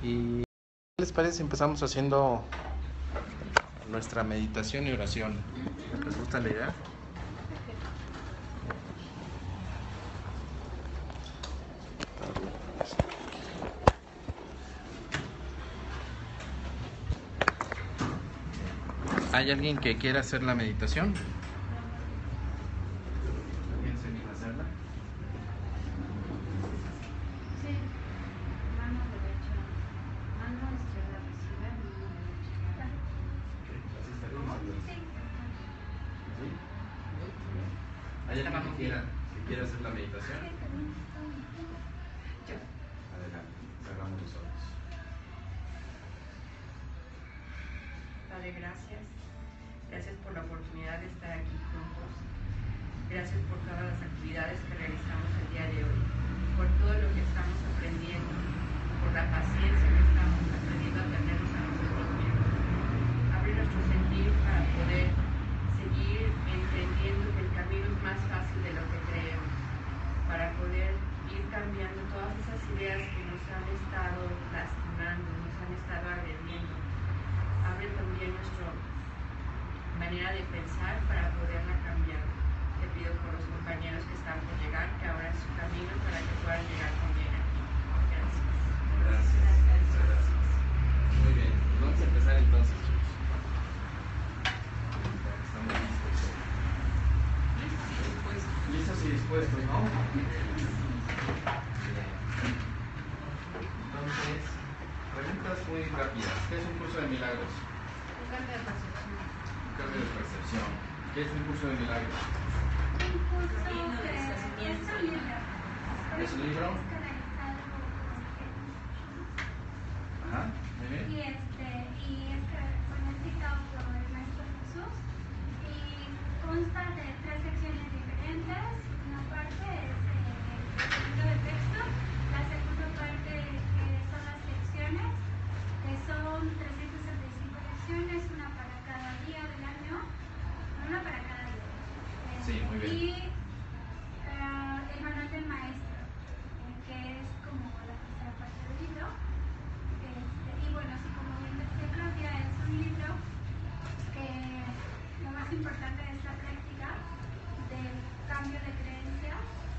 ¿Y qué les parece si empezamos haciendo nuestra meditación y oración? ¿Les gusta la idea? ¿Hay alguien que quiera hacer la meditación? ¿Quién se anima a hacerla? Sí, mano derecha, mano izquierda recibe, mano derecha. ¿Así está bien? Sí. ¿Sí? ¿Hay alguien que quiera hacer la meditación? Yo. Adelante, cerramos los ojos. Padre, gracias. Gracias por la oportunidad de estar aquí juntos. Gracias por todas las actividades que realizamos el día de hoy, por todo lo que estamos aprendiendo, por la paciencia que estamos aprendiendo a tenernos a nosotros mismos. Abre nuestro sentir para poder seguir entendiendo que el camino es más fácil de lo que creemos, para poder ir cambiando todas esas ideas que nos han estado lastimando, nos han estado agrediendo. Abre también nuestra manera de pensar para poderla cambiar. Te pido por los compañeros que están por llegar, que abran su camino para que puedan llegar también aquí. Gracias. Gracias. Muy bien, vamos a empezar entonces, chicos. Estamos listos. Listos y dispuestos, ¿no? Bien. Entonces, preguntas muy rápidas. ¿Qué es un curso de milagros? Un cambio de percepción. Un cambio de percepción. ¿Qué es un curso de milagros? Un curso de libro. ¿Es un libro? Ajá, muy bien. Y es escrito por el Maestro Jesús y consta de 3 secciones diferentes. Una parte es el libro de texto, la segunda parte son las lecciones, que son 365 lecciones, una para cada día del año, una para cada día. Sí, muy bien. Y el manual del maestro, que es como la tercera parte del libro. Y bueno, así como bien decía Claudia, es un libro que lo más importante es la práctica del cambio de creencias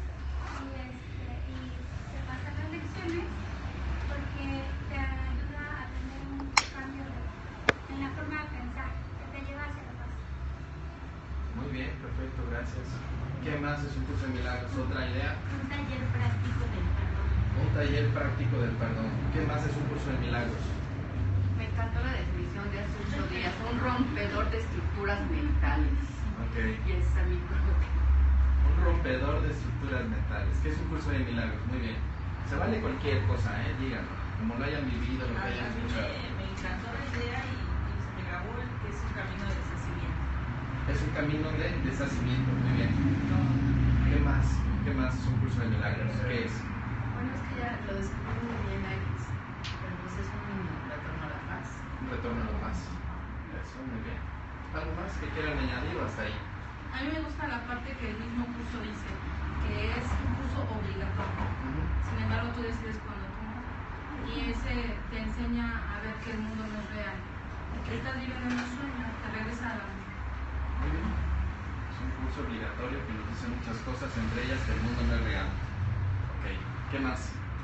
y se pasan las lecciones porque te ayuda a tener un cambio en la forma de pensar que te lleva hacia la paz. Muy bien, perfecto, gracias. ¿Qué más es un curso de milagros? ¿Otra idea? Un taller práctico del perdón. Un taller práctico del perdón. ¿Qué más es un curso de milagros? Me encantó la definición de hace 8 días, un rompedor de estructuras mentales. Ok. Y es a mí como que Un rompedor de estructuras mentales. ¿Qué es un curso de milagros? Muy bien. Se vale cualquier cosa, díganlo. Como lo hayan vivido, lo que hayan escuchado. Me encantó la idea y se me grabó el que es un camino de deshacimiento. Es un camino de deshacimiento. Muy bien. ¿Qué más? ¿Qué más es un curso de milagros? ¿Qué es? bueno, es que ya lo describí muy bien, Alex, pero pues es un retorno a la paz. Un retorno a la paz. Eso, muy bien. ¿Algo más que quieran añadir o hasta ahí? A mí me gusta la parte que el mismo curso dice, que es un curso obligatorio. Sin embargo, tú decides cuando tú no. Y ese te enseña a ver que el mundo no es real. Que estás viviendo en un sueño, te regresa a la mente. Muy bien. Es un curso obligatorio que nos dice muchas cosas, entre ellas que el mundo no es real. Ok. ¿Qué más?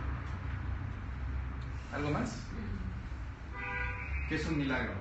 ¿Algo más? ¿Qué es un milagro?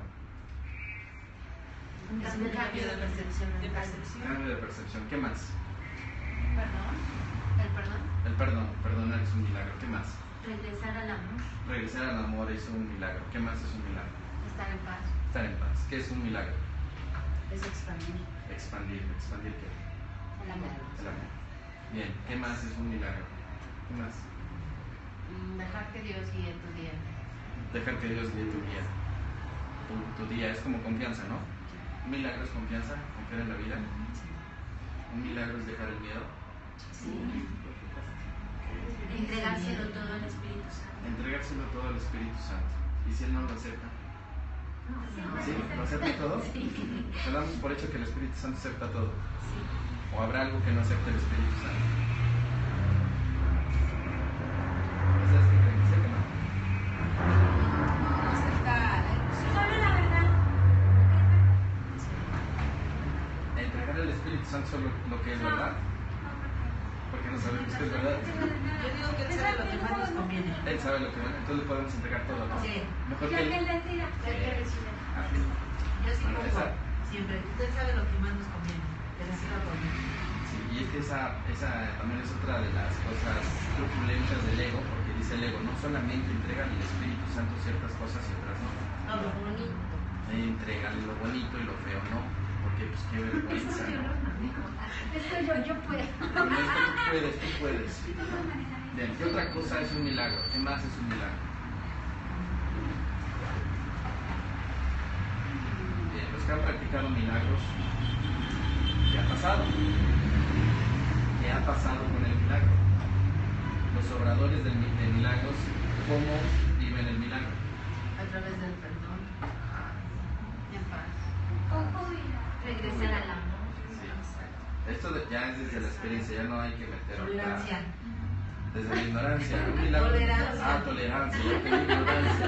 Es un cambio de percepción. Cambio de percepción. ¿Qué más? Perdón. El perdón. El perdón. Perdonar es un milagro. ¿Qué más? Regresar al amor. Regresar al amor es un milagro. ¿Qué más es un milagro? Estar en paz. Estar en paz. ¿Qué es un milagro? Es expandir. Expandir. ¿Expandir qué? El amor. El amor. Bien. ¿Qué más es un milagro? ¿Qué más? Dejar que Dios guíe tu día. Dejar que Dios guíe tu día. Tu día es como confianza, ¿no? Un milagro es confianza, confiar en la vida. Un milagro es dejar el miedo. Sí. Entregárselo todo al Espíritu Santo. Entregárselo todo al Espíritu Santo. ¿Y si Él no lo acepta? ¿Sí? ¿Lo acepta todo? Sí. ¿Te damos por hecho que el Espíritu Santo acepta todo? Sí. ¿O habrá algo que no acepte el Espíritu Santo? ¿Ustedes qué creen? ¿Sí que no? solo lo que es verdad, porque no sabemos qué es verdad. Yo digo que él sabe lo que más nos conviene. Él sabe lo que es verdad, entonces le podemos entregar todo, ¿no? Sí. Mejor Lo que que él. él decida. Así. Yo sí Bueno, pongo esa- siempre. Usted sabe lo que más nos conviene. Que decida por mí. Sí, y es que esa también es otra de las cosas truculentas del ego, porque dice el ego, no solamente entrega al Espíritu Santo ciertas cosas y otras no. No, lo bonito. Entrégale lo bonito y lo feo no, porque pues qué vergüenza, ¿no? Esto yo puedo. Pero no es que tú puedes. Bien, ¿qué otra cosa es un milagro? ¿Qué más es un milagro? Bien, los que han practicado milagros, ¿qué ha pasado? ¿Qué ha pasado con el milagro? Los obradores de milagros, ¿cómo viven el milagro? A través del perdón. En paz. Con júbilo. Regresar al amor. Sí. Esto ya es desde la experiencia, ya no hay que meter ahorita- Tolerancia. Desde la ignorancia, un milagro. Tolerancia. Ah, tolerancia, ya que ignorancia.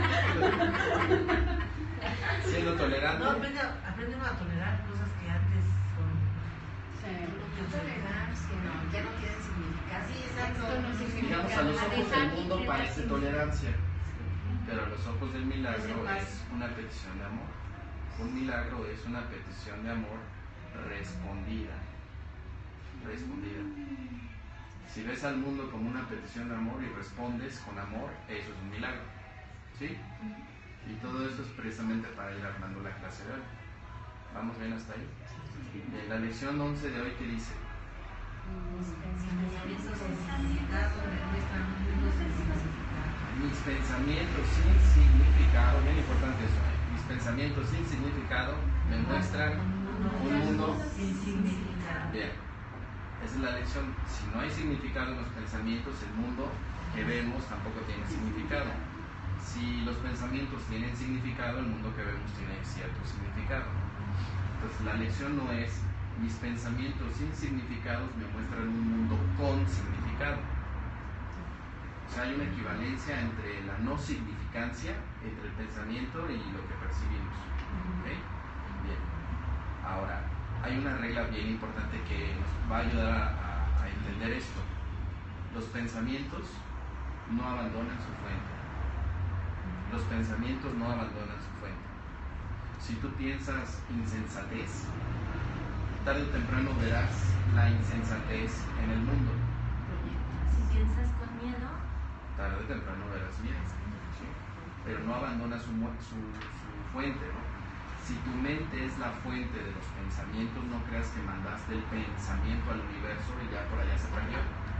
Siendo tolerante. No, aprende uno a tolerar cosas que antes son. Tolerancia, no, ya no tienen significado. Sí, exacto. Esto no significa Digamos, a los nada. ojos del mundo Dejar parece ir, tolerancia, pero a los ojos del milagro Es paz. es una petición de amor. Un milagro es una petición de amor respondida. Respondida. Si ves al mundo como una petición de amor y respondes con amor, eso es un milagro. ¿Sí? Y todo eso es precisamente para ir armando la clase de hoy. ¿Vamos bien hasta ahí? Bien, la lección 11 de hoy, ¿qué dice? Pensamientos sin significado demuestran un mundo sin significado. Mis pensamientos sin significado, bien importante eso, mis pensamientos sin significado me muestran un mundo. Sin significado. Bien, esa es la lección. Si no hay significado en los pensamientos, el mundo que vemos tampoco tiene significado. Si los pensamientos tienen significado, el mundo que vemos tiene cierto significado. Entonces la lección no es mis pensamientos sin significados me muestran un mundo con significado. O sea, hay una equivalencia entre la no significancia, entre el pensamiento y lo que percibimos. ¿Ok? Bien. Ahora, hay una regla bien importante que nos va a ayudar a entender esto. Los pensamientos no abandonan su fuente. Los pensamientos no abandonan su fuente. Si tú piensas insensatez, tarde o temprano verás la insensatez en el mundo. Si piensas con miedo, Tarde o temprano verás miedo. ¿Sí? Pero no abandona su fuente, ¿no? Si tu mente es la fuente de los pensamientos, no creas que mandaste el pensamiento al universo y ya por allá se perdió.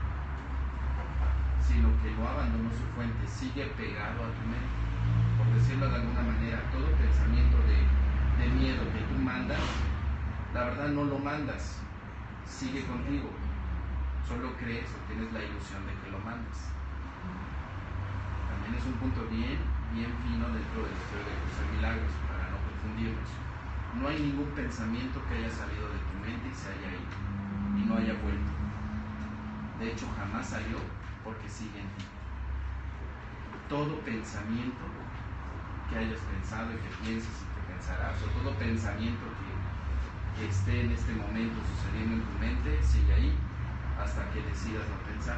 Sino que no abandonó su fuente, sigue pegado a tu mente. Por decirlo de alguna manera, todo pensamiento de miedo que tú mandas, la verdad no lo mandas, sigue contigo. Solo crees o tienes la ilusión de que lo mandas. También es un punto bien fino dentro del estudio de Curso de Milagros, para no confundirnos. No hay ningún pensamiento que haya salido de tu mente y se haya ido, y no haya vuelto. De hecho, jamás salió porque sigue en ti. Todo pensamiento que hayas pensado y que pienses y que pensarás, o todo pensamiento que esté en este momento sucediendo en tu mente, sigue ahí hasta que decidas no pensar.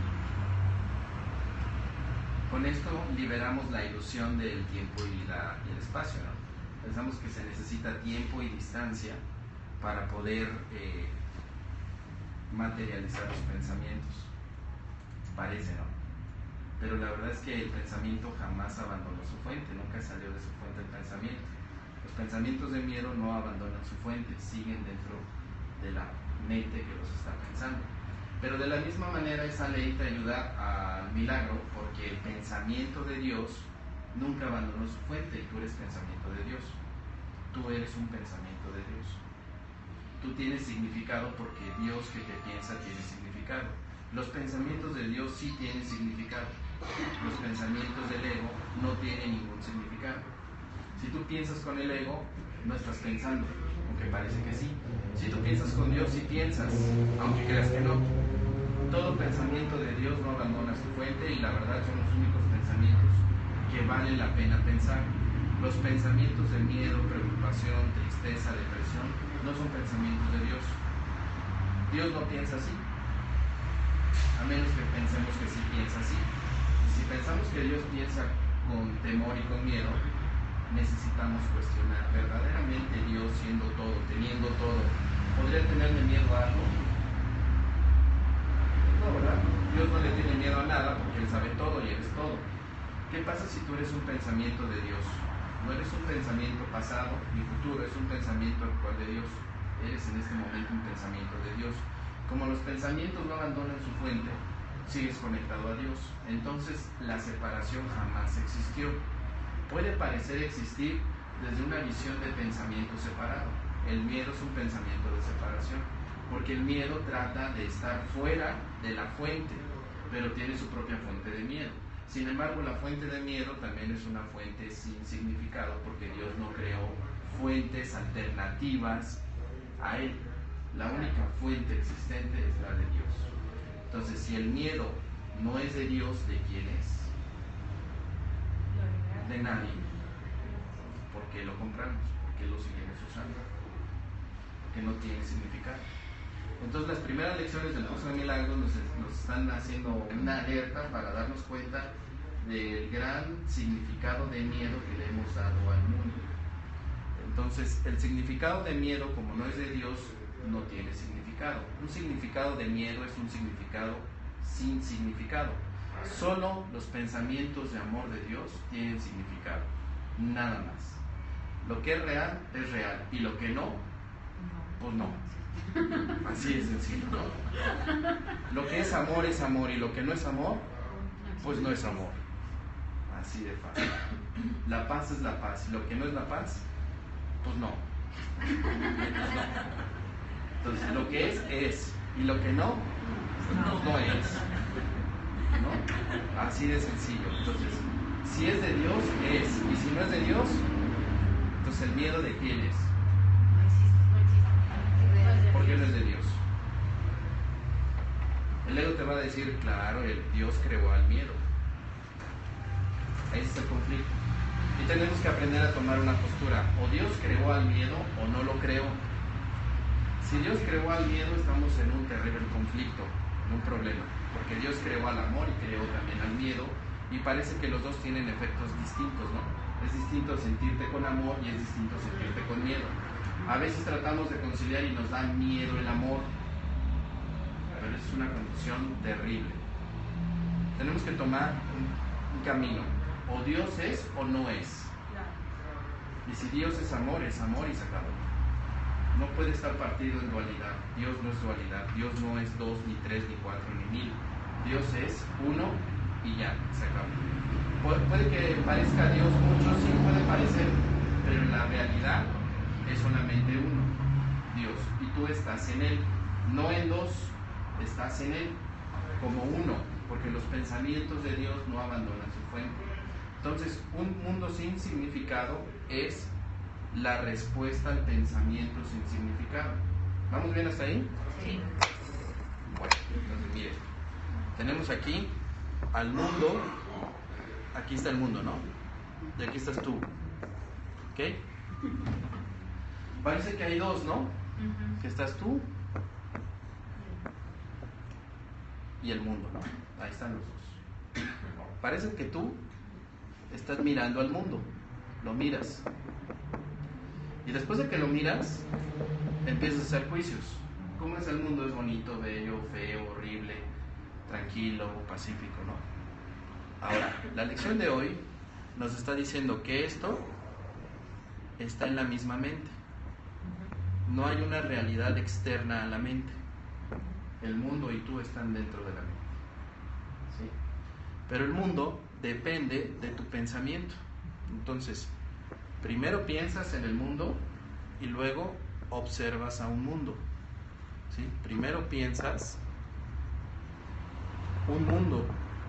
Con esto liberamos la ilusión del tiempo y el espacio, ¿no? Pensamos que se necesita tiempo y distancia para poder materializar los pensamientos. Parece, ¿no? Pero la verdad es que el pensamiento jamás abandonó su fuente, nunca salió de su fuente el pensamiento. Los pensamientos de miedo no abandonan su fuente, siguen dentro de la mente que los está pensando. Pero de la misma manera esa ley te ayuda al milagro, porque el pensamiento de Dios nunca abandonó su fuente y tú eres pensamiento de Dios. Tú eres un pensamiento de Dios. Tú tienes significado porque Dios que te piensa tiene significado. Los pensamientos de Dios sí tienen significado. Los pensamientos del ego no tienen ningún significado. Si tú piensas con el ego, no estás pensando, aunque parece que sí. Si tú piensas con Dios, sí piensas, aunque creas que no. Todo pensamiento de Dios no abandona su fuente y la verdad son los únicos pensamientos que vale la pena pensar. Los pensamientos de miedo, preocupación, tristeza, depresión, no son pensamientos de Dios. Dios no piensa así, a menos que pensemos que sí piensa así. Y si pensamos que Dios piensa con temor y con miedo, necesitamos cuestionar, ¿verdaderamente Dios, siendo todo, teniendo todo, podría tenerle miedo a algo? No, ¿verdad? Dios no le tiene miedo a nada porque Él sabe todo y eres todo. ¿Qué pasa si tú eres un pensamiento de Dios? No eres un pensamiento pasado ni futuro, es un pensamiento actual de Dios. Eres en este momento un pensamiento de Dios. Como los pensamientos no abandonan su fuente, sigues conectado a Dios. Entonces la separación jamás existió. Puede parecer existir desde una visión de pensamiento separado. El miedo es un pensamiento de separación, porque el miedo trata de estar fuera de la fuente, pero tiene su propia fuente de miedo. Sin embargo, la fuente de miedo también es una fuente sin significado, porque Dios no creó fuentes alternativas a Él. La única fuente existente es la de Dios. Entonces, si el miedo no es de Dios, ¿de quién es? De nadie. ¿Por qué lo compramos? ¿Por qué lo seguimos usando? Porque no tiene significado. Entonces las primeras lecciones del curso de milagros nos están haciendo una alerta para darnos cuenta del gran significado de miedo que le hemos dado al mundo. Entonces el significado de miedo, como no es de Dios, no tiene significado. Un significado de miedo es un significado sin significado. Solo los pensamientos de amor de Dios tienen significado, nada más. Lo que es real, y lo que no, pues no. Así de sencillo, ¿no? Lo que es amor, y lo que no es amor, pues no es amor. Así de fácil. La paz es la paz, y lo que no es la paz, pues no. Entonces, lo que es, y lo que no, pues no es. ¿No? Así de sencillo. Entonces, si es de Dios, es. Y si no es de Dios, entonces el miedo de quién es. ¿Por qué no es de Dios? El ego te va a decir, claro, el Dios creó al miedo. Ahí está el conflicto. Y tenemos que aprender a tomar una postura. O Dios creó al miedo o no lo creó. Si Dios creó al miedo, estamos en un terrible conflicto, en un problema. Porque Dios creó al amor y creó también al miedo. Y parece que los dos tienen efectos distintos, ¿no? Es distinto sentirte con amor y es distinto sentirte con miedo. A veces tratamos de conciliar y nos da miedo el amor, pero es una condición terrible. Tenemos que tomar un camino. O Dios es o no es. Y si Dios es amor y se acabó. No puede estar partido en dualidad. Dios no es dualidad. Dios no es 2, ni 3, ni 4, ni 1000. Dios es uno y ya, se acabó. Puede que parezca Dios mucho, sí puede parecer, pero en la realidad es solamente uno, Dios, y tú estás en Él, no en dos, estás en Él, como uno, porque los pensamientos de Dios no abandonan su fuente. Entonces, un mundo sin significado es la respuesta al pensamiento sin significado. ¿Vamos bien hasta ahí? Sí. Bueno, entonces miren, tenemos aquí al mundo, aquí está el mundo, ¿no? Y aquí estás tú, ¿ok? Parece que hay dos, ¿no? Que estás tú y el mundo, ¿no? Ahí están los dos. Parece que tú estás mirando al mundo, lo miras. Y después de que lo miras, empiezas a hacer juicios. ¿Cómo es el mundo? ¿Es bonito, bello, feo, horrible, tranquilo, pacífico, no? Ahora, la lección de hoy nos está diciendo que esto está en la misma mente. No hay una realidad externa a la mente. El mundo y tú están dentro de la mente. ¿Sí? Pero el mundo depende de tu pensamiento. Entonces, primero piensas en el mundo y luego observas a un mundo. ¿Sí? Primero piensas un mundo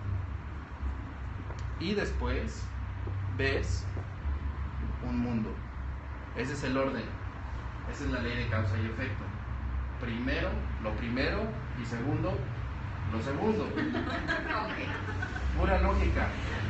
y después ves un mundo. Ese es el orden. Esa es la ley de causa y efecto. Primero, lo primero, y segundo, lo segundo. Pura lógica.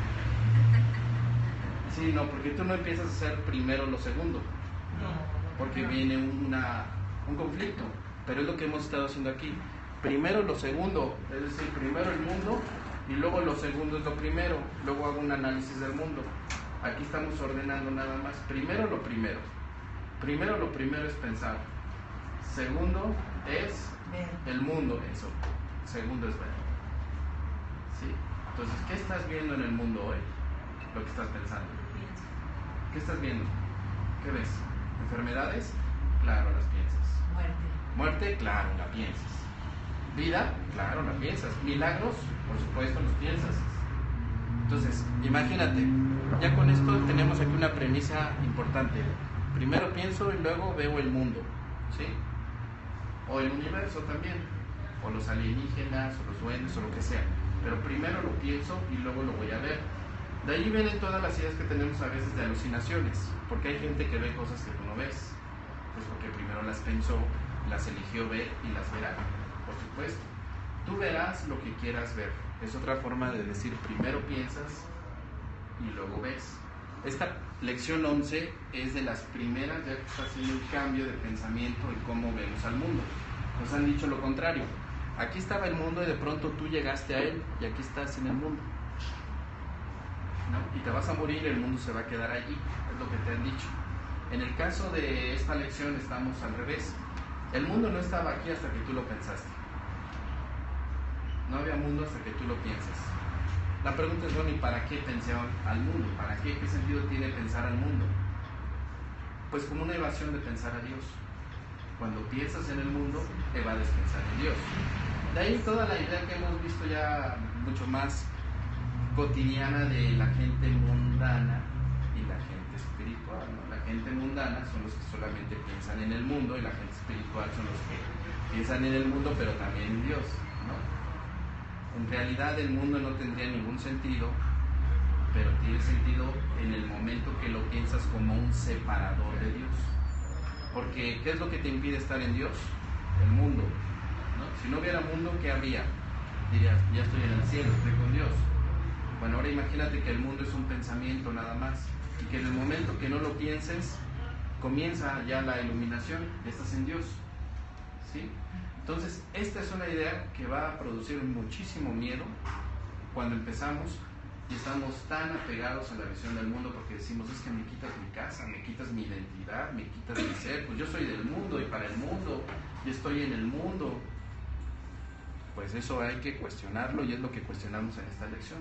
Sí, no, porque tú no empiezas a hacer primero lo segundo. Porque viene un conflicto. pero es lo que hemos estado haciendo aquí. Primero lo segundo, es decir, primero el mundo y luego lo segundo es lo primero, luego hago un análisis del mundo. Aquí estamos ordenando nada más. Primero lo primero es pensar. Segundo es el mundo, eso. Segundo es ver. ¿Sí? Entonces, ¿qué estás viendo en el mundo hoy? Lo que estás pensando. ¿Qué estás viendo? ¿Qué ves? ¿Enfermedades? Claro, las piensas. Muerte, claro, la piensas. Vida, claro, la piensas. Milagros, por supuesto, los piensas. Entonces, imagínate, ya con esto tenemos aquí una premisa importante. Primero pienso y luego veo el mundo, ¿sí? O el universo también, o los alienígenas, o los duendes, o lo que sea. Pero primero lo pienso y luego lo voy a ver. De ahí vienen todas las ideas que tenemos a veces de alucinaciones, porque hay gente que ve cosas que tú no ves. Pues porque primero las pensó, las eligió ver y las verá, por supuesto. Tú verás lo que quieras ver. Es otra forma de decir, primero piensas y luego ves. Esta lección 11 es de las primeras, ya que está haciendo un cambio de pensamiento en cómo vemos al mundo. Nos han dicho lo contrario. Aquí estaba el mundo y de pronto tú llegaste a él y aquí estás en el mundo, ¿no? Y te vas a morir y el mundo se va a quedar allí, es lo que te han dicho. En el caso de esta lección estamos al revés. El mundo no estaba aquí hasta que tú lo pensaste. No había mundo hasta que tú lo piensas. La pregunta es, bueno, ¿y para qué pensé al mundo? ¿Para qué? ¿Qué sentido tiene pensar al mundo? Pues como una evasión de pensar a Dios. Cuando piensas en el mundo, evades pensar en Dios. De ahí toda la idea que hemos visto ya mucho más cotidiana de la gente mundana y la gente espiritual, ¿no? La gente mundana son los que solamente piensan en el mundo y la gente espiritual son los que piensan en el mundo pero también en Dios, ¿no? En realidad el mundo no tendría ningún sentido, pero tiene sentido en el momento que lo piensas como un separador de Dios. Porque ¿qué es lo que te impide estar en Dios? El mundo, ¿no? Si no hubiera mundo, ¿qué habría? Dirías, ya estoy en el cielo, estoy con Dios. Bueno, ahora imagínate que el mundo es un pensamiento nada más y que en el momento que no lo pienses comienza ya la iluminación, ya estás en Dios, ¿sí? Entonces, esta es una idea que va a producir muchísimo miedo cuando empezamos y estamos tan apegados a la visión del mundo porque decimos, es que me quitas mi casa, me quitas mi identidad, me quitas mi ser, pues yo soy del mundo y para el mundo, y estoy en el mundo. Pues eso hay que cuestionarlo y es lo que cuestionamos en esta lección.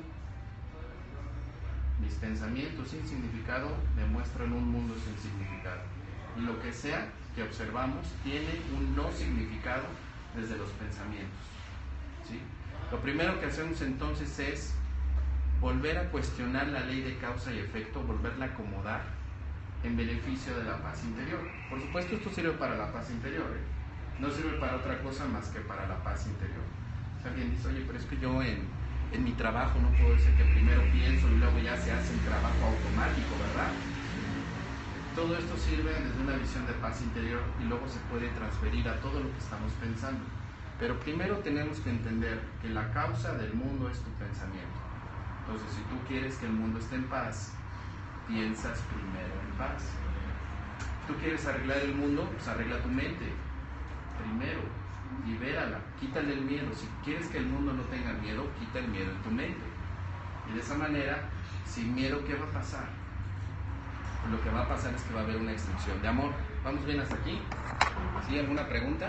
Mis pensamientos sin significado demuestran un mundo sin significado. Y lo que sea que observamos tiene un no significado desde los pensamientos, ¿sí? Lo primero que hacemos entonces es volver a cuestionar la ley de causa y efecto, volverla a acomodar en beneficio de la paz interior. Por supuesto, esto sirve para la paz interior, ¿eh? No sirve para otra cosa más que para la paz interior. Si alguien dice, oye, pero es que yo en mi trabajo no puedo decir que primero pienso y luego ya se hace el trabajo automático, ¿verdad? Todo esto sirve desde una visión de paz interior y luego se puede transferir a todo lo que estamos pensando. Pero primero tenemos que entender que la causa del mundo es tu pensamiento. Entonces, si tú quieres que el mundo esté en paz, piensas primero en paz. ¿Tú quieres arreglar el mundo? Pues arregla tu mente. Primero, libérala, quítale el miedo. Si quieres que el mundo no tenga miedo, quita el miedo en tu mente. Y de esa manera, sin miedo, ¿qué va a pasar? Pues lo que va a pasar es que va a haber una extinción de amor. ¿Vamos bien hasta aquí? ¿Sí? ¿Alguna pregunta?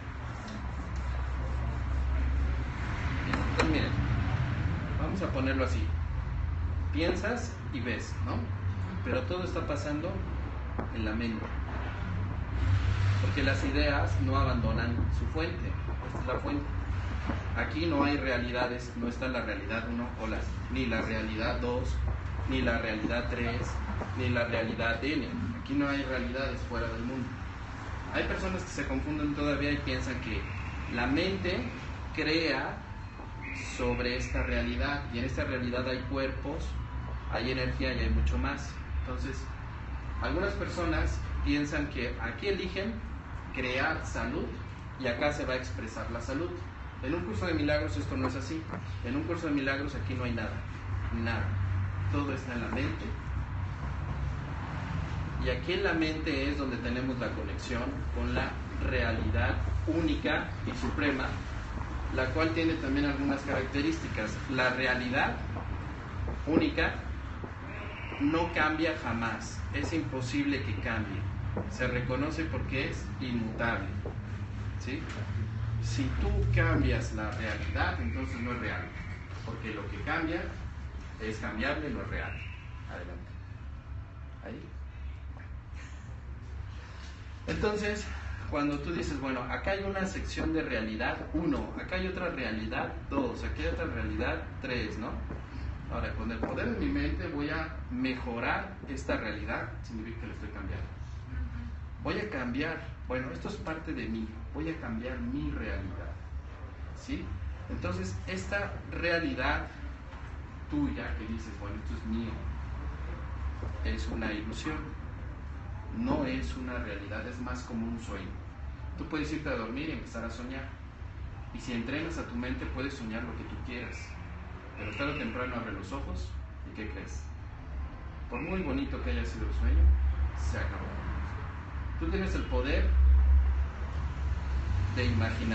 Entonces, miren, vamos a ponerlo así. Piensas y ves, ¿no? Pero todo está pasando en la mente. Porque las ideas no abandonan su fuente. Esta es la fuente. Aquí no hay realidades, no está la realidad 1, ni la realidad 2, ni la realidad 3, ni la realidad N. Aquí no hay realidades fuera del mundo. Hay personas que se confunden todavía y piensan que la mente crea sobre esta realidad, y en esta realidad hay cuerpos, hay energía y hay mucho más. Entonces, algunas personas piensan que aquí eligen crear salud y acá se va a expresar la salud. En un curso de milagros esto no es así. En un curso de milagros aquí no hay nada, nada. Todo está en la mente Y aquí en la mente es donde tenemos la conexión con la realidad única y suprema, la cual tiene también algunas características. La realidad única no cambia jamás, es imposible que cambie, se reconoce porque es inmutable, ¿sí? Si tú cambias la realidad, entonces no es real, porque lo que cambia es cambiable, no es real. Adelante. Ahí. Entonces, cuando tú dices, bueno, acá hay una sección de realidad 1, acá hay otra realidad 2, aquí hay otra realidad 3, ¿no? Ahora, con el poder de mi mente voy a mejorar esta realidad, significa que la estoy cambiando. Voy a cambiar, bueno, esto es parte de mí, voy a cambiar mi realidad, ¿sí? Entonces, esta realidad tuya, que dices, bueno, esto es mío, es una ilusión, no es una realidad, es más como un sueño. Tú puedes irte a dormir y empezar a soñar, y si entrenas a tu mente puedes soñar lo que tú quieras, pero tarde o temprano abre los ojos y ¿qué crees? Por muy bonito que haya sido el sueño, se acabó. Tú tienes el poder de imaginar.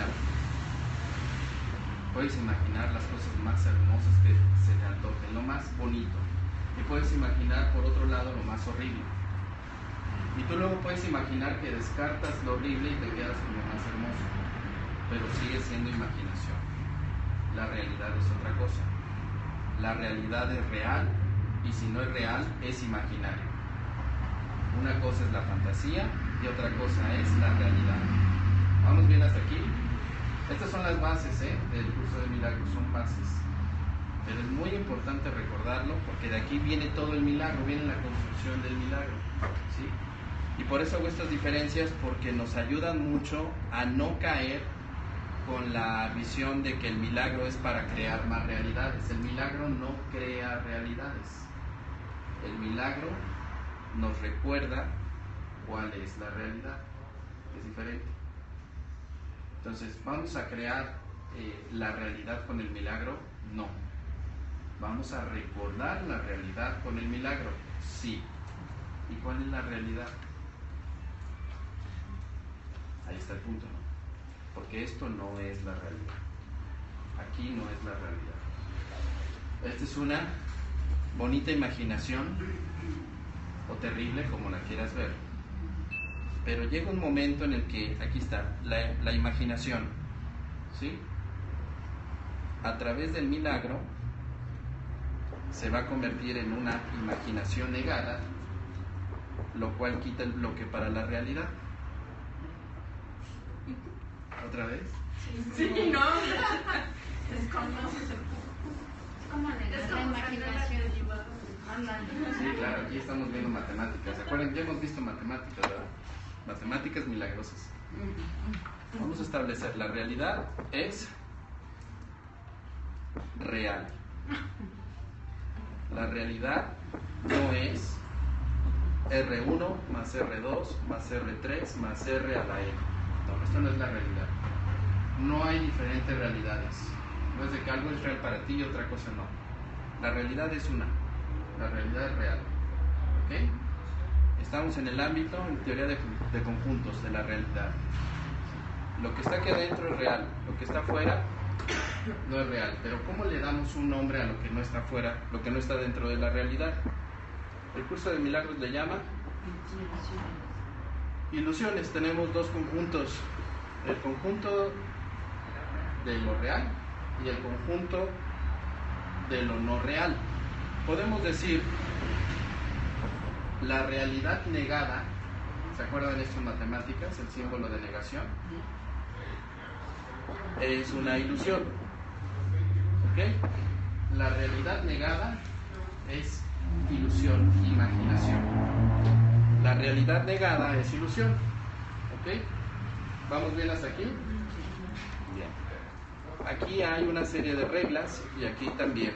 Puedes imaginar las cosas más hermosas que se te antojen, lo más bonito. Y puedes imaginar por otro lado lo más horrible. Y tú luego puedes imaginar que descartas lo horrible y te quedas con lo más hermoso. Pero sigue siendo imaginación. La realidad es otra cosa. La realidad es real y si no es real es imaginario. Una cosa es la fantasía y otra cosa es la realidad. ¿Vamos bien hasta aquí? Estas son las bases del curso de milagros, son bases. Pero es muy importante recordarlo porque de aquí viene todo el milagro, viene la construcción del milagro, ¿sí? Y por eso hago estas diferencias, porque nos ayudan mucho a no caer con la visión de que el milagro es para crear más realidades. El milagro no crea realidades. El milagro nos recuerda cuál es la realidad. Es diferente. Entonces, ¿vamos a crear la realidad con el milagro? No. ¿Vamos a recordar la realidad con el milagro? Sí. ¿Y cuál es la realidad? Ahí está el punto, ¿no? Porque esto no es la realidad. Aquí no es la realidad. Esta es una bonita imaginación, o terrible, como la quieras ver. Pero llega un momento en el que, aquí está, la imaginación, ¿sí? A través del milagro se va a convertir en una imaginación negada, lo cual quita el bloque para la realidad. ¿Otra vez? Sí, no. Desconoces como negar la imaginación. Sí, claro, aquí estamos viendo matemáticas. ¿Se acuerdan? Ya hemos visto matemáticas, ¿verdad? Matemáticas milagrosas. Vamos a establecer, la realidad es real. La realidad no es R1 más R2 más R3 más R a la N. No, esto no es la realidad. No hay diferentes realidades. No es de que algo es real para ti y otra cosa no. La realidad es una. La realidad es real. ¿Ok? Estamos en el ámbito, en teoría de conjuntos de la realidad. Lo que está aquí adentro es real. Lo que está afuera no es real. Pero ¿cómo le damos un nombre a lo que no está afuera, lo que no está dentro de la realidad? El curso de milagros le llama ilusiones. Tenemos dos conjuntos, el conjunto de lo real y el conjunto de lo no real. Podemos decir la realidad negada. ¿Se acuerdan de esto en matemáticas? El símbolo de negación es una ilusión. ¿Ok? La realidad negada es ilusión, imaginación. La realidad negada es ilusión. ¿Ok? ¿Vamos bien hasta aquí? Bien. Aquí hay una serie de reglas y aquí también.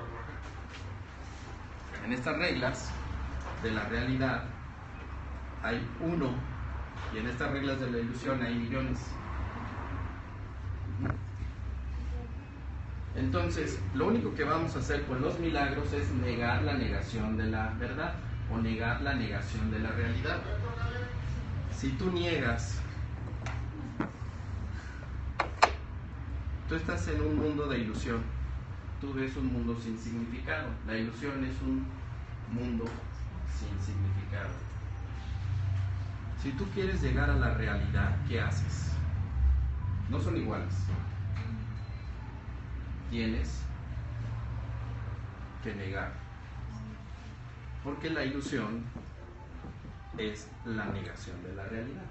En estas reglas de la realidad hay uno y en estas reglas de la ilusión hay millones. Entonces, lo único que vamos a hacer con los milagros es negar la negación de la verdad. o negar la negación de la realidad. Si tú niegas, tú estás en un mundo de ilusión. Tú ves un mundo sin significado. La ilusión es un mundo sin significado. Si tú quieres llegar a la realidad, ¿qué haces? No son iguales. Tienes que negar. Porque la ilusión es la negación de la realidad.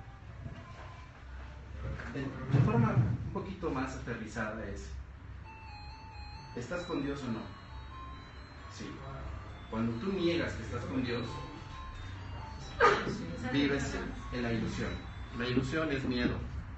De forma un poquito más aterrizada es: ¿estás con Dios o no? Sí. Cuando tú niegas que estás con Dios, vives en la ilusión. La ilusión es miedo.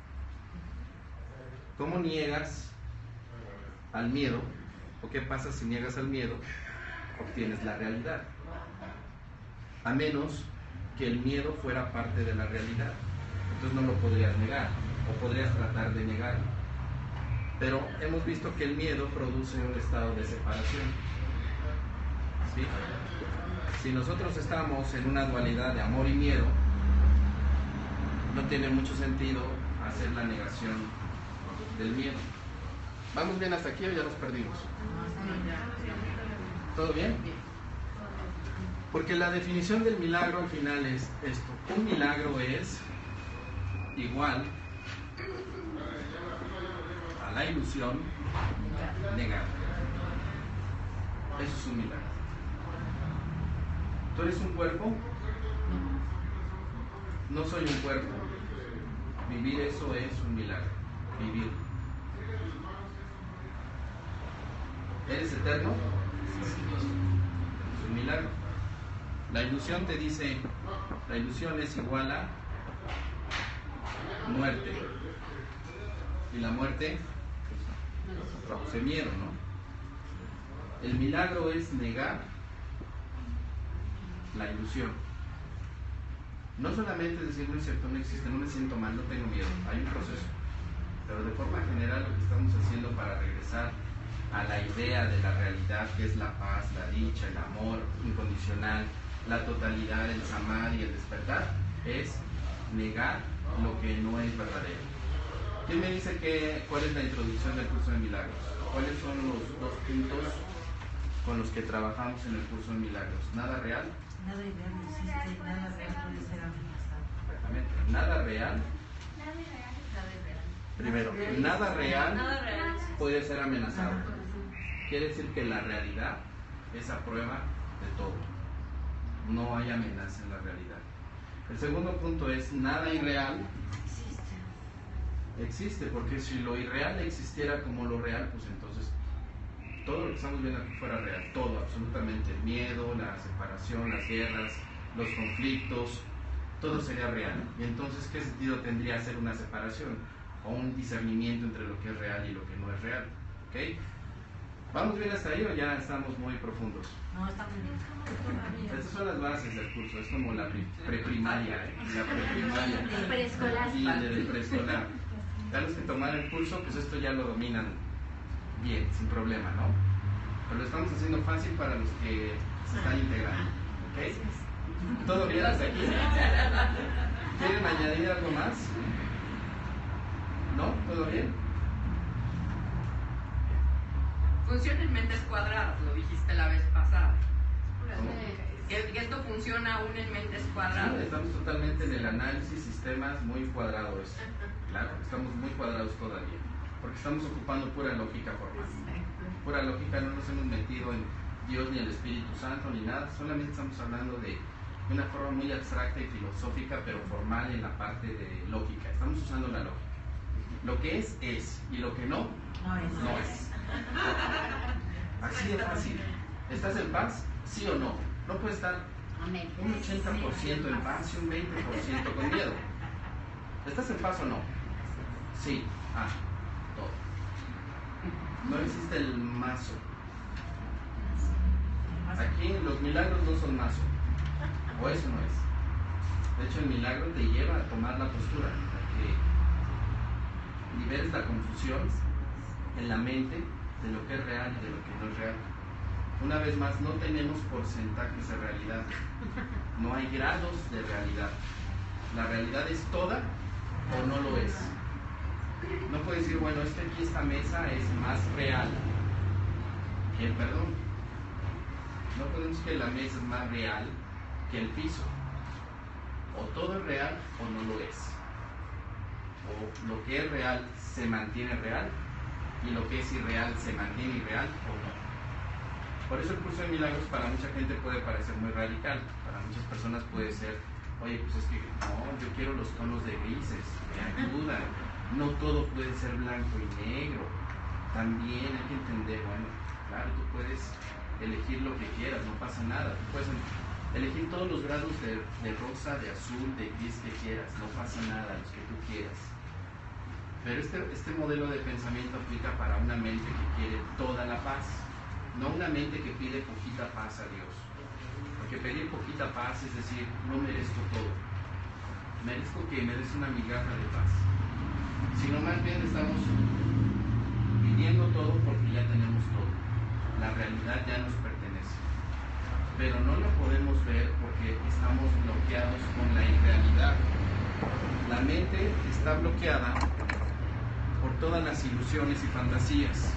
¿Cómo niegas al miedo? ¿O qué pasa si niegas al miedo? Obtienes la realidad. A menos que el miedo fuera parte de la realidad. Entonces no lo podrías negar, o podrías tratar de negarlo. Pero hemos visto que el miedo produce un estado de separación. ¿Sí? Si nosotros estamos en una dualidad de amor y miedo, no tiene mucho sentido hacer la negación del miedo. ¿Vamos bien hasta aquí o ya nos perdimos? ¿Todo bien? Porque la definición del milagro al final es esto: un milagro es igual a la ilusión negada. Eso es un milagro. ¿Tú eres un cuerpo? No soy un cuerpo. Vivir eso es un milagro. Vivir. ¿Eres eterno? Es un milagro. La ilusión te dice, la ilusión es igual a muerte. Y la muerte produce miedo, ¿no? El milagro es negar la ilusión. No solamente decir, no es cierto, no existe, no me siento mal, no tengo miedo. Hay un proceso. Pero de forma general lo que estamos haciendo para regresar a la idea de la realidad, que es la paz, la dicha, el amor incondicional, la totalidad, el samadhi y el despertar, es negar lo que no es verdadero. ¿Quién me dice cuál es la introducción del curso de milagros? ¿Cuáles son los dos puntos con los que trabajamos en el curso de milagros? Nada real. Nada ideal no existe, nada real puede ser amenazado. Exactamente. Nada real. Primero, nada real puede ser amenazado. Quiere decir que la realidad es a prueba de todo. No hay amenaza en la realidad. El segundo punto es: nada irreal existe, porque si lo irreal existiera como lo real, pues entonces todo lo que estamos viendo aquí fuera real. Todo, absolutamente. El miedo, la separación, las guerras, los conflictos, todo sería real. Y entonces, ¿qué sentido tendría hacer una separación o un discernimiento entre lo que es real y lo que no es real? ¿Ok? ¿Vamos bien hasta ahí o ya estamos muy profundos? No, está muy bien. Estas son las bases del curso, es como la preprimaria, la preprimaria. Preescolar. Y el preescolar. Ya los que tomaron el curso, pues esto ya lo dominan bien, sin problema, ¿no? Pero lo estamos haciendo fácil para los que se están integrando, ¿ok? ¿Todo bien hasta aquí? ¿Quieren añadir algo más? ¿No? ¿Todo bien? Funciona en mentes cuadradas, lo dijiste la vez pasada. ¿Cómo? Que esto funciona aún en mentes Sí, cuadradas. estamos totalmente en el análisis, sistemas muy cuadrados. Claro, estamos muy cuadrados todavía, porque estamos ocupando pura lógica formal. Pura lógica, no nos hemos metido en Dios ni el Espíritu Santo ni nada, solamente estamos hablando de una forma muy abstracta y filosófica, pero formal en la parte de lógica. Estamos usando la lógica. Lo que es, y lo que no, no es. Así de fácil. ¿Estás en paz? ¿Sí o no? No puede estar un 80% en paz y un 20% con miedo. ¿Estás en paz o no? Sí. Todo. No existe el mazo. Aquí los milagros no son mazo. O eso no es. De hecho, el milagro te lleva a tomar la postura, a que liberes la confusión en la mente de lo que es real y de lo que no es real. Una vez más, no tenemos porcentajes de realidad. No hay grados de realidad. La realidad es toda o no lo es. No puedes decir, bueno, es que aquí esta mesa es más real que el perdón. No podemos decir que la mesa es más real que el piso. O todo es real o no lo es. O lo que es real se mantiene real y lo que es irreal se mantiene irreal o no. Por eso el curso de milagros para mucha gente puede parecer muy radical. Para muchas personas puede ser, oye, pues es que no, yo quiero los tonos de grises, me ayudan. No todo puede ser blanco y negro. También hay que entender, bueno, claro, tú puedes elegir lo que quieras, no pasa nada. Tú puedes elegir todos los grados de rosa, de azul, de gris que quieras, no pasa nada, los que tú quieras. Pero este modelo de pensamiento aplica para una mente que quiere toda la paz, no una mente que pide poquita paz a Dios. Porque pedir poquita paz es decir, no merezco todo, merezco que me des una migaja de paz. Sino más bien estamos pidiendo todo porque ya tenemos todo. La realidad ya nos pertenece. Pero no la podemos ver porque estamos bloqueados con la irrealidad. La mente está bloqueada por todas las ilusiones y fantasías.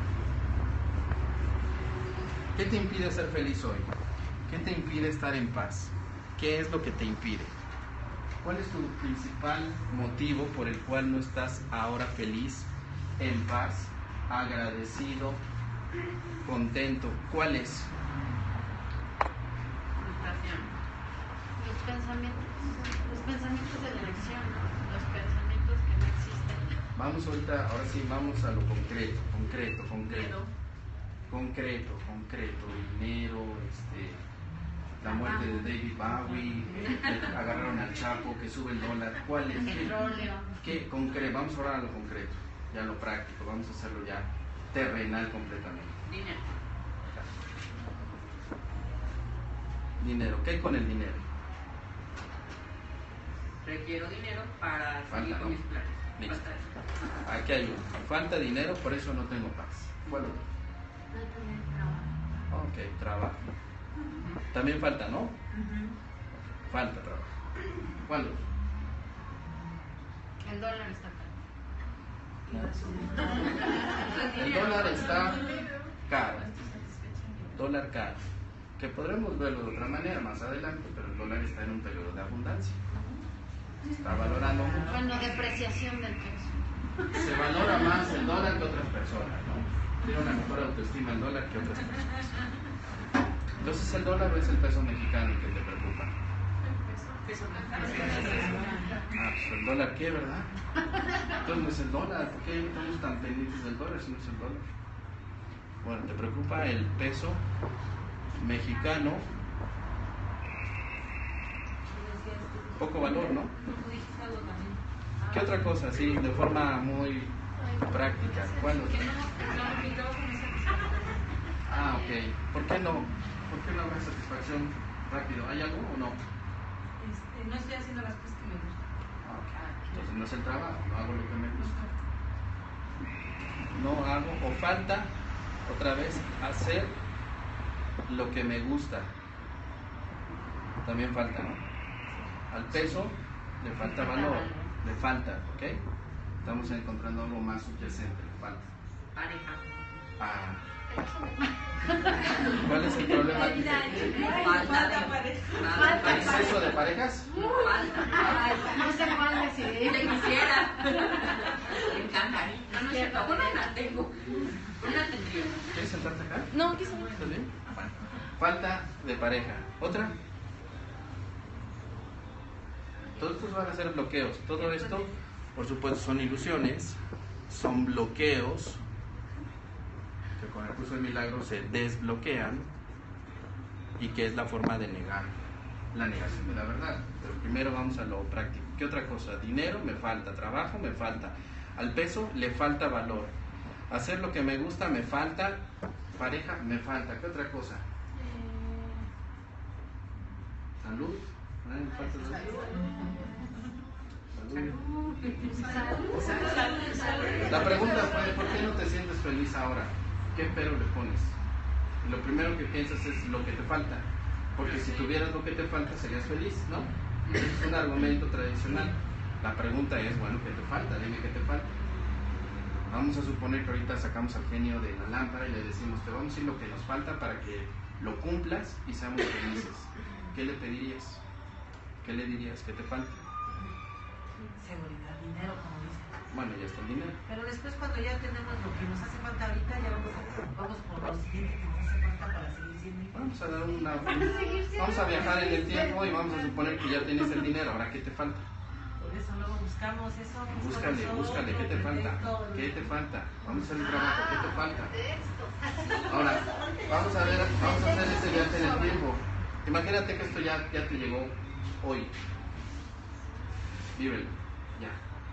¿Qué te impide ser feliz hoy? ¿Qué te impide estar en paz? ¿Qué es lo que te impide? ¿Cuál es tu principal motivo por el cual no estás ahora feliz, en paz, agradecido, contento? ¿Cuál es? Frustración. Los pensamientos de la elección, ¿no? Los pensamientos que no existen. Vamos ahora sí, vamos a lo concreto. Dinero, la muerte de David Bowie, agarraron al Chapo, que sube el dólar. ¿Cuál es? ¿Qué concreto? Vamos ahora a lo concreto, ya a lo práctico, vamos a hacerlo ya terrenal completamente. Dinero. ¿Qué hay con el dinero? Requiero dinero para Falta, seguir ¿no? con mis planes. Listo. Falta eso. Aquí hay uno. Falta dinero, por eso no tengo paz. Bueno, No tener trabajo. ok, trabajo. También falta, ¿no? Falta trabajo. ¿Cuál otro? El dólar está caro. El dólar está caro. Dólar caro. Que podremos verlo de otra manera más adelante, pero el dólar está en un periodo de abundancia. Está valorando mucho. Bueno, depreciación del peso. Se valora más el dólar que otras personas, ¿no? Tiene una mejor autoestima el dólar que otras personas. Entonces, ¿el dólar o es el peso mexicano el que te preocupa? Ah, pues el dólar qué, ¿verdad? Entonces no es el dólar. ¿Por qué estamos tan pendientes del dólar si no es el dólar? Bueno, te preocupa el peso mexicano. Poco valor, ¿no? ¿Qué otra cosa? Sí, de forma muy práctica. ¿Cuál otra? Ah, ok. ¿Por qué no? ¿Por qué no habrá satisfacción rápido? ¿Hay algo o no? No estoy haciendo las cosas que me gustan. Ah, ok. Entonces no es el trabajo, no hago lo que me gusta. No hago, o falta, otra vez, hacer lo que me gusta. También falta, ¿no? Al peso le falta valor, le falta, ¿ok? Estamos encontrando algo más subyacente, le falta. Pareja. Ah. ¿Cuál es el problema? Falta de pareja. ¿Exceso de parejas? No sé cuál decidir. Te quisiera. Me encantaría. No es cierto. Una la tengo. Una tendría. ¿Quieres sentarte acá? No, quise. ¿Estás bien? Falta de pareja. ¿Otra? Todos estos van a ser bloqueos. Todo esto, por supuesto, son ilusiones, son bloqueos que con el curso de milagros se desbloquean y que es la forma de negar la negación de la verdad. Pero primero vamos a lo práctico. ¿Qué otra cosa? Dinero me falta, trabajo me falta, al peso le falta valor, hacer lo que me gusta me falta, pareja me falta. ¿Qué otra cosa? Salud. ¿Me falta salud? La pregunta fue, ¿por qué no te sientes feliz ahora? ¿Qué pero le pones? Y lo primero que piensas es lo que te falta. Porque si tuvieras lo que te falta, serías feliz, ¿no? Es un argumento tradicional. La pregunta es, bueno, ¿qué te falta? Dime qué te falta. Vamos a suponer que ahorita sacamos al genio de la lámpara y le decimos, te vamos a decir lo que nos falta para que lo cumplas y seamos felices. ¿Qué le pedirías? ¿Qué le dirías? ¿Qué te falta? Seguridad, dinero, como dicen. Bueno, ya está el dinero. Pero después cuando ya tenemos lo que nos hace falta ahorita, ya vamos por lo siguiente que nos hace falta para seguir siendo infelices. Vamos a dar vamos a viajar en el tiempo y vamos a suponer que ya tienes el dinero. Ahora, ¿qué te falta? Por eso luego buscamos eso. Búscale, ¿qué te falta? ¿Qué te falta? Vamos a hacer el trabajo, ¿qué te falta? Ahora, vamos a hacer este viaje en el tiempo. Imagínate que esto ya te llegó hoy. Vívelo, ya.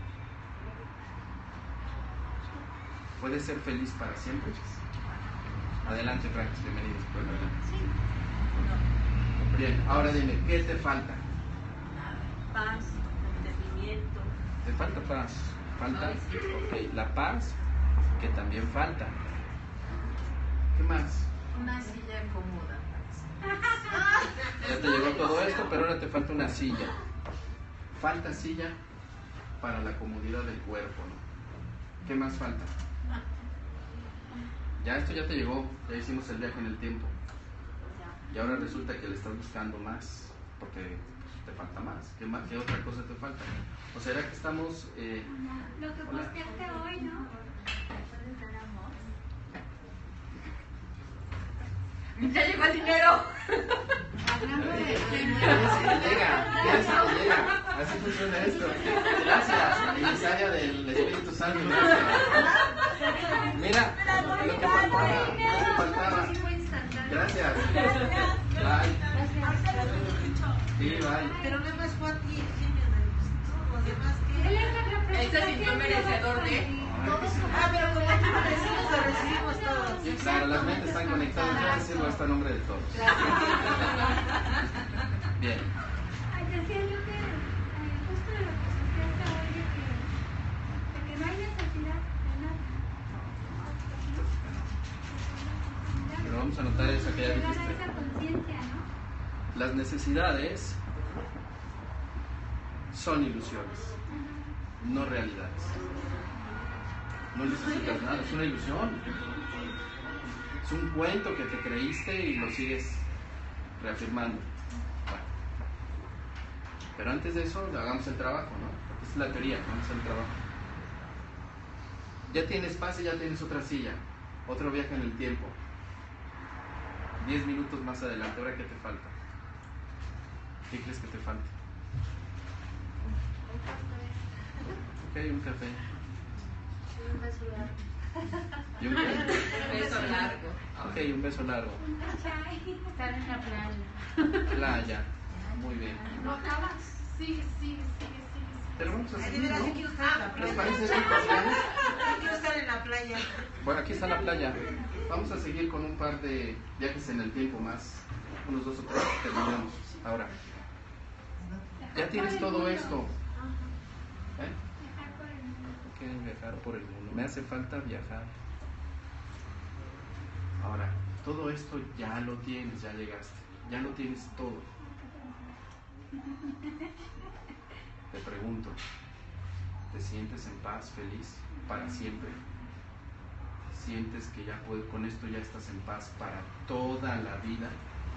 ¿Puedes ser feliz para siempre? Adelante, Francis, bienvenidos. Bien, ahora dime, ¿qué te falta? Paz, entendimiento. ¿Te falta paz? ¿Falta? Ok, la paz, que también falta. ¿Qué más? Una silla cómoda. Ya te llegó todo esto, pero ahora te falta una silla. Falta silla para la comodidad del cuerpo, ¿no? ¿Qué más falta? Ya esto ya te llegó, ya hicimos el viaje en el tiempo. Y ahora resulta que le estás buscando más, porque pues, te falta más. ¿Qué otra cosa te falta? ¿O será que estamos... Lo que posteaste hoy, ¿no? ¿Puedes dar amor? ¡Ya llegó el dinero! Hablando de llega. Así funciona esto. Gracias, emisaria del Espíritu Santo. Gracias. Mira, lo que faltaba. Gracias. Bye. Sí, bye. Pero no más fue a ti, genio de todos los demás que... Él se sintió merecedor de... pero como aquí lo decimos, lo recibimos todos. Sí, claro, las mentes están conectadas. Yo decirlo hasta nombre de todos. Bien. Ay, decía yo que justo de lo que posteaste hoy, de que no hay necesidad de nada. Pero vamos a notar esa que ya Llegar a dijiste. esa conciencia, ¿no? Las necesidades son ilusiones, no realidades. No necesitas nada, es una ilusión. Es un cuento que te creíste y lo sigues reafirmando. Bueno. Pero antes de eso, hagamos el trabajo, ¿no? Porque es la teoría, vamos a hacer el trabajo. Ya tienes paz y ya tienes otra silla, otro viaje en el tiempo. 10 minutos más adelante, ¿ahora qué te falta? ¿Qué crees que te falta? Ok, un café. un beso largo. ¿Y un qué? Un beso largo. Ok, un beso largo. Estar en la playa. Playa. Muy bien. No acabas. Sigue. Pero vamos a Ay, de seguir, veras, ¿no? yo quiero estar en la ¿Les playa. parece bien, pasiones? Yo quiero estar en la playa. Bueno, aquí está la playa. Vamos a seguir con un par de viajes en el tiempo más. Unos 2 o 3. Terminamos. Ahora. Ya tienes todo esto. ¿Eh? Ok, viajar por el mundo. Me hace falta viajar. Ahora, todo esto ya lo tienes, ya llegaste. Ya lo tienes todo. Te pregunto, ¿te sientes en paz, feliz, para siempre? ¿Sientes que ya con esto ya estás en paz para toda la vida?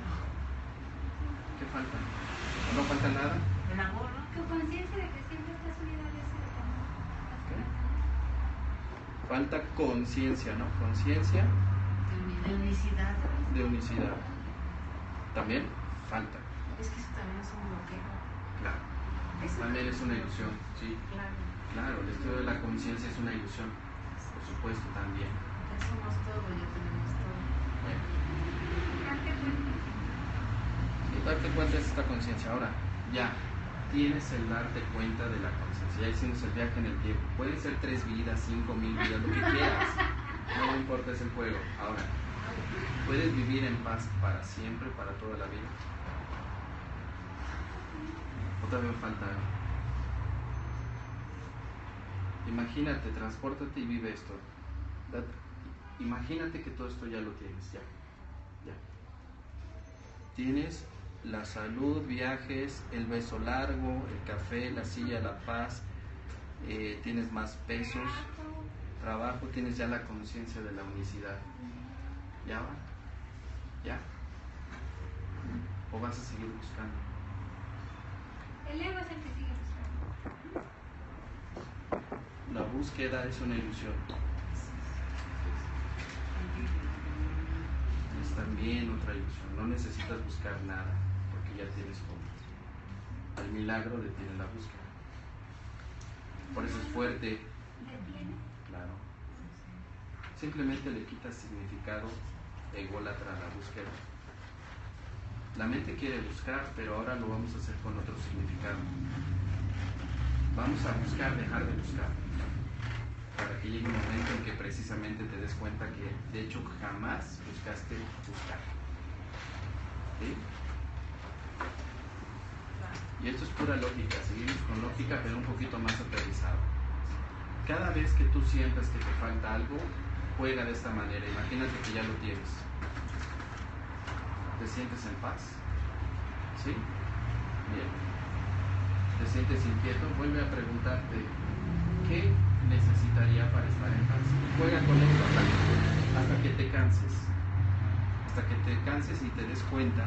¿Qué falta? ¿No falta nada? El amor, ¿no? Tu conciencia de que siempre estás unida a eso de Falta conciencia, ¿no? Conciencia De unicidad. de unicidad. También falta. Es que eso también es un bloqueo. Claro. También es una ilusión, sí. Claro. Claro, el estudio de la conciencia es una ilusión. Por supuesto, también. Ya somos todo, ya tenemos todo. Bueno, Darte y darte cuenta es esta conciencia. Ahora, ya tienes el darte cuenta de la conciencia. Ya hicimos el viaje en el tiempo. Pueden ser 3 vidas, 5,000 vidas, lo que quieras. No importa, es el juego. Ahora, ¿puedes vivir en paz para siempre, para toda la vida? ¿O todavía falta algo? Imagínate, transpórtate y vive esto. Imagínate que todo esto ya lo tienes, ya. Tienes la salud, viajes, el beso largo, el café, la silla, la paz, tienes más pesos, trabajo, tienes ya la conciencia de la unicidad. ¿Ya va? ¿Ya? ¿O vas a seguir buscando? El ego es el que sigue buscando. La búsqueda es una ilusión. Es también otra ilusión. No necesitas buscar nada, porque ya tienes todo. El milagro detiene la búsqueda. Por eso es fuerte. ¿Detiene? Claro. Simplemente le quitas significado ególatra a la búsqueda. La mente quiere buscar, pero ahora lo vamos a hacer con otro significado. Vamos a buscar, dejar de buscar, para que llegue un momento en que precisamente te des cuenta que de hecho jamás buscaste buscar. ¿Sí? Y esto es pura lógica, seguimos con lógica pero un poquito más aterrizado. Cada vez que tú sientas que te falta algo, juega de esta manera, imagínate que ya lo tienes. ¿Te sientes en paz? ¿Sí? Bien. ¿Te sientes inquieto? Vuelve a preguntarte, ¿qué necesitaría para estar en paz? Y juega con esto hasta que te canses. Hasta que te canses y te des cuenta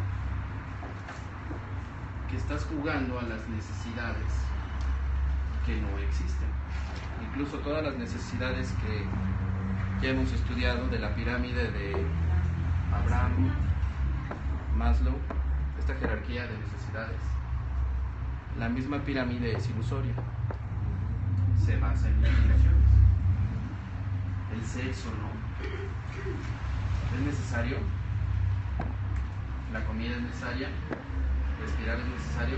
que estás jugando a las necesidades que no existen. Incluso todas las necesidades que ya hemos estudiado de la pirámide de Abraham Maslow, esta jerarquía de necesidades, la misma pirámide es ilusoria, se basa en ilusiones. El sexo no. ¿Es necesario? ¿La comida es necesaria? ¿Respirar es necesario?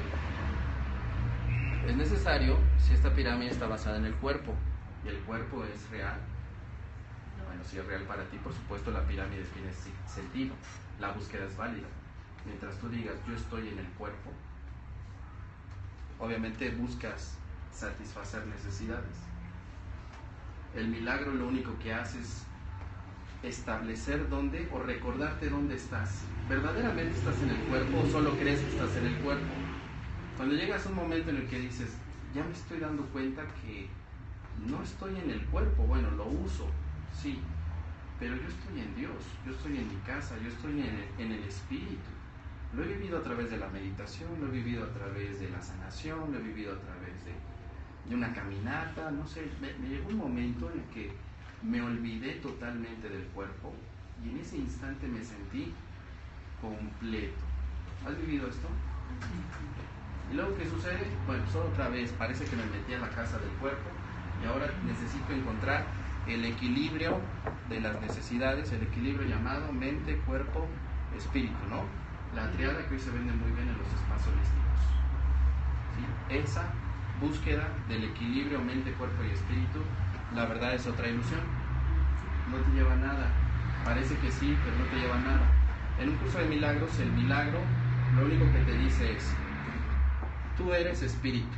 Es necesario si esta pirámide está basada en el cuerpo y el cuerpo es real. Bueno, si es real para ti, por supuesto la pirámide tiene sentido, la búsqueda es válida. Mientras tú digas yo estoy en el cuerpo, obviamente buscas satisfacer necesidades. El milagro lo único que hace es establecer dónde o recordarte dónde estás. ¿Verdaderamente estás en el cuerpo o solo crees que estás en el cuerpo? Cuando llegas a un momento en el que dices, ya me estoy dando cuenta que no estoy en el cuerpo, bueno, lo uso, sí, pero yo estoy en Dios, yo estoy en mi casa, yo estoy en el espíritu. Lo he vivido a través de la meditación, lo he vivido a través de la sanación, lo he vivido a través de una caminata, no sé, me llegó un momento en el que me olvidé totalmente del cuerpo y en ese instante me sentí completo. ¿Has vivido esto? Y luego, ¿qué sucede? Bueno, pues otra vez parece que me metí a la casa del cuerpo y ahora necesito encontrar el equilibrio de las necesidades, el equilibrio llamado mente, cuerpo, espíritu, ¿no? La triada que hoy se vende muy bien en los espacios holísticos. ¿Sí? Esa búsqueda del equilibrio mente, cuerpo y espíritu, la verdad es otra ilusión. No te lleva a nada. Parece que sí, pero no te lleva a nada. En un curso de milagros, el milagro lo único que te dice es, tú eres espíritu.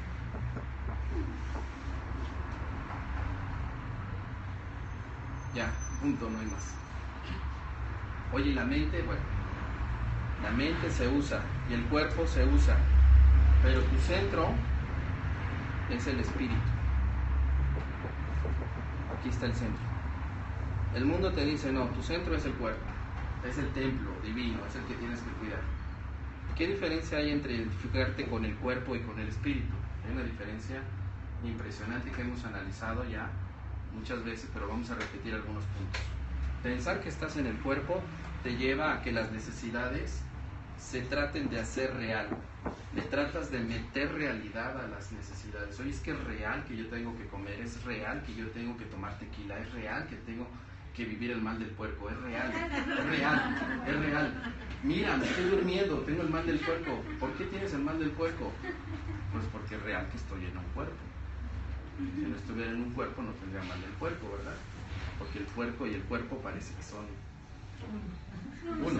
Ya, punto, no hay más. Oye, la mente, bueno, la mente se usa y el cuerpo se usa, pero tu centro es el espíritu. Aquí está el centro. El mundo te dice, no, tu centro es el cuerpo, es el templo divino, es el que tienes que cuidar. ¿Qué diferencia hay entre identificarte con el cuerpo y con el espíritu? Hay una diferencia impresionante que hemos analizado ya muchas veces, pero vamos a repetir algunos puntos. Pensar que estás en el cuerpo te lleva a que las necesidades se traten de hacer real. Le tratas de meter realidad a las necesidades. Oye, es que es real que yo tengo que comer, es real que yo tengo que tomar tequila, es real que tengo que vivir el mal del puerco, es real, es real, es real. Mira, me estoy durmiendo, tengo el mal del puerco. ¿Por qué tienes el mal del puerco? Pues porque es real que estoy en un cuerpo. Si no estuviera en un cuerpo no tendría mal del puerco, ¿verdad? Porque el puerco y el cuerpo parece que son uno.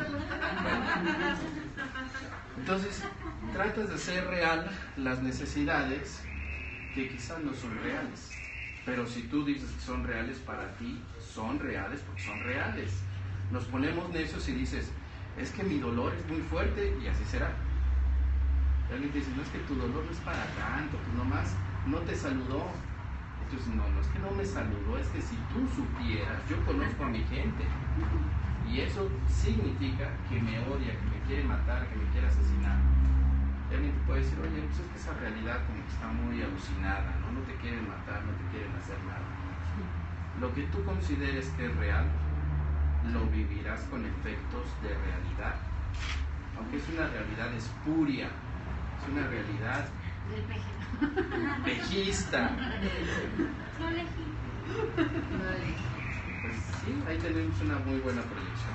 Entonces, tratas de hacer real las necesidades que quizás no son reales. Pero si tú dices que son reales para ti, son reales porque son reales. Nos ponemos necios y dices, es que mi dolor es muy fuerte y así será. Y alguien te dice, no, es que tu dolor no es para tanto, pues nomás no te saludó. Entonces, no es que no me saludó, es que si tú supieras, yo conozco a mi gente. Y eso significa que me odia, que me quiere matar, que me quiere asesinar. Y alguien te puede decir, oye, pues es que esa realidad como que está muy alucinada, ¿no? No te quieren matar, no te quieren hacer nada. Lo que tú consideres que es real, lo vivirás con efectos de realidad. Aunque es una realidad espuria, es una realidad pejista. No elegí. Pues sí, ahí tenemos una muy buena proyección.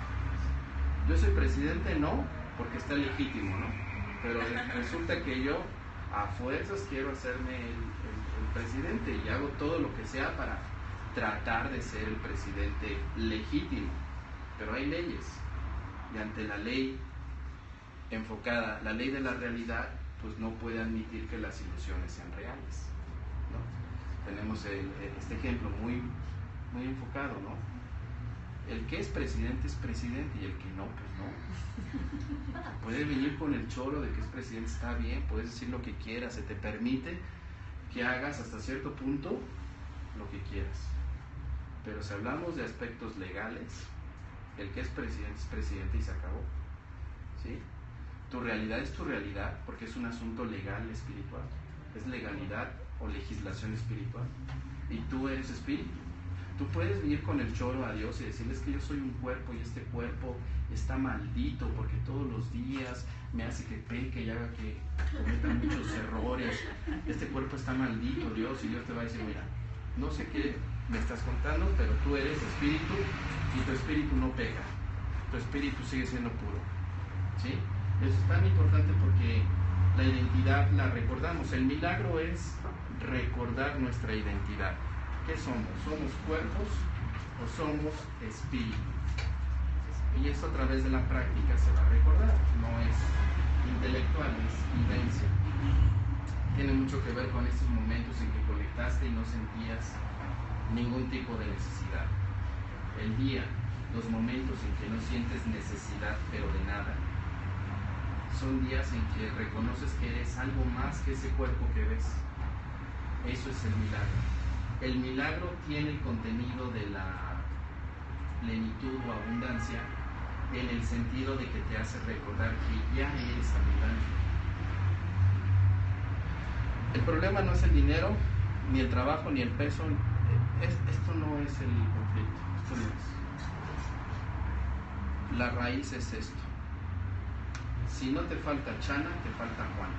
Yo soy presidente, no, porque está legítimo, ¿no? Pero resulta que yo a fuerzas quiero hacerme el presidente y hago todo lo que sea para tratar de ser el presidente legítimo. Pero hay leyes y ante la ley enfocada, la ley de la realidad, pues no puede admitir que las ilusiones sean reales, ¿no? Tenemos este ejemplo muy enfocado, ¿no? El que es presidente y el que no, pues no. Puede venir con el choro de que es presidente, está bien, puedes decir lo que quieras, se te permite que hagas hasta cierto punto lo que quieras. Pero si hablamos de aspectos legales, el que es presidente y se acabó, ¿sí? Tu realidad es tu realidad porque es un asunto legal espiritual, es legalidad o legislación espiritual, y tú eres espíritu. Tú puedes venir con el choro a Dios y decirles que yo soy un cuerpo y este cuerpo está maldito porque todos los días me hace que peque y haga que cometa muchos errores. Este cuerpo está maldito, Dios, y Dios te va a decir, mira, no sé qué me estás contando, pero tú eres espíritu y tu espíritu no peca, tu espíritu sigue siendo puro, ¿sí? Eso es tan importante porque la identidad la recordamos. El milagro es recordar nuestra identidad. ¿Qué somos? ¿Somos cuerpos o somos espíritu? Y eso a través de la práctica se va a recordar, no es intelectual, es vivencia. Tiene mucho que ver con estos momentos en que conectaste y no sentías ningún tipo de necesidad. El día, los momentos en que no sientes necesidad pero de nada, son días en que reconoces que eres algo más que ese cuerpo que ves. Eso es el milagro. El milagro tiene el contenido de la plenitud o abundancia en el sentido de que te hace recordar que ya eres abundante. El problema no es el dinero, ni el trabajo, ni el peso. Esto no es el conflicto. Esto no es. La raíz es esto. Si no te falta Chana, te falta Juan.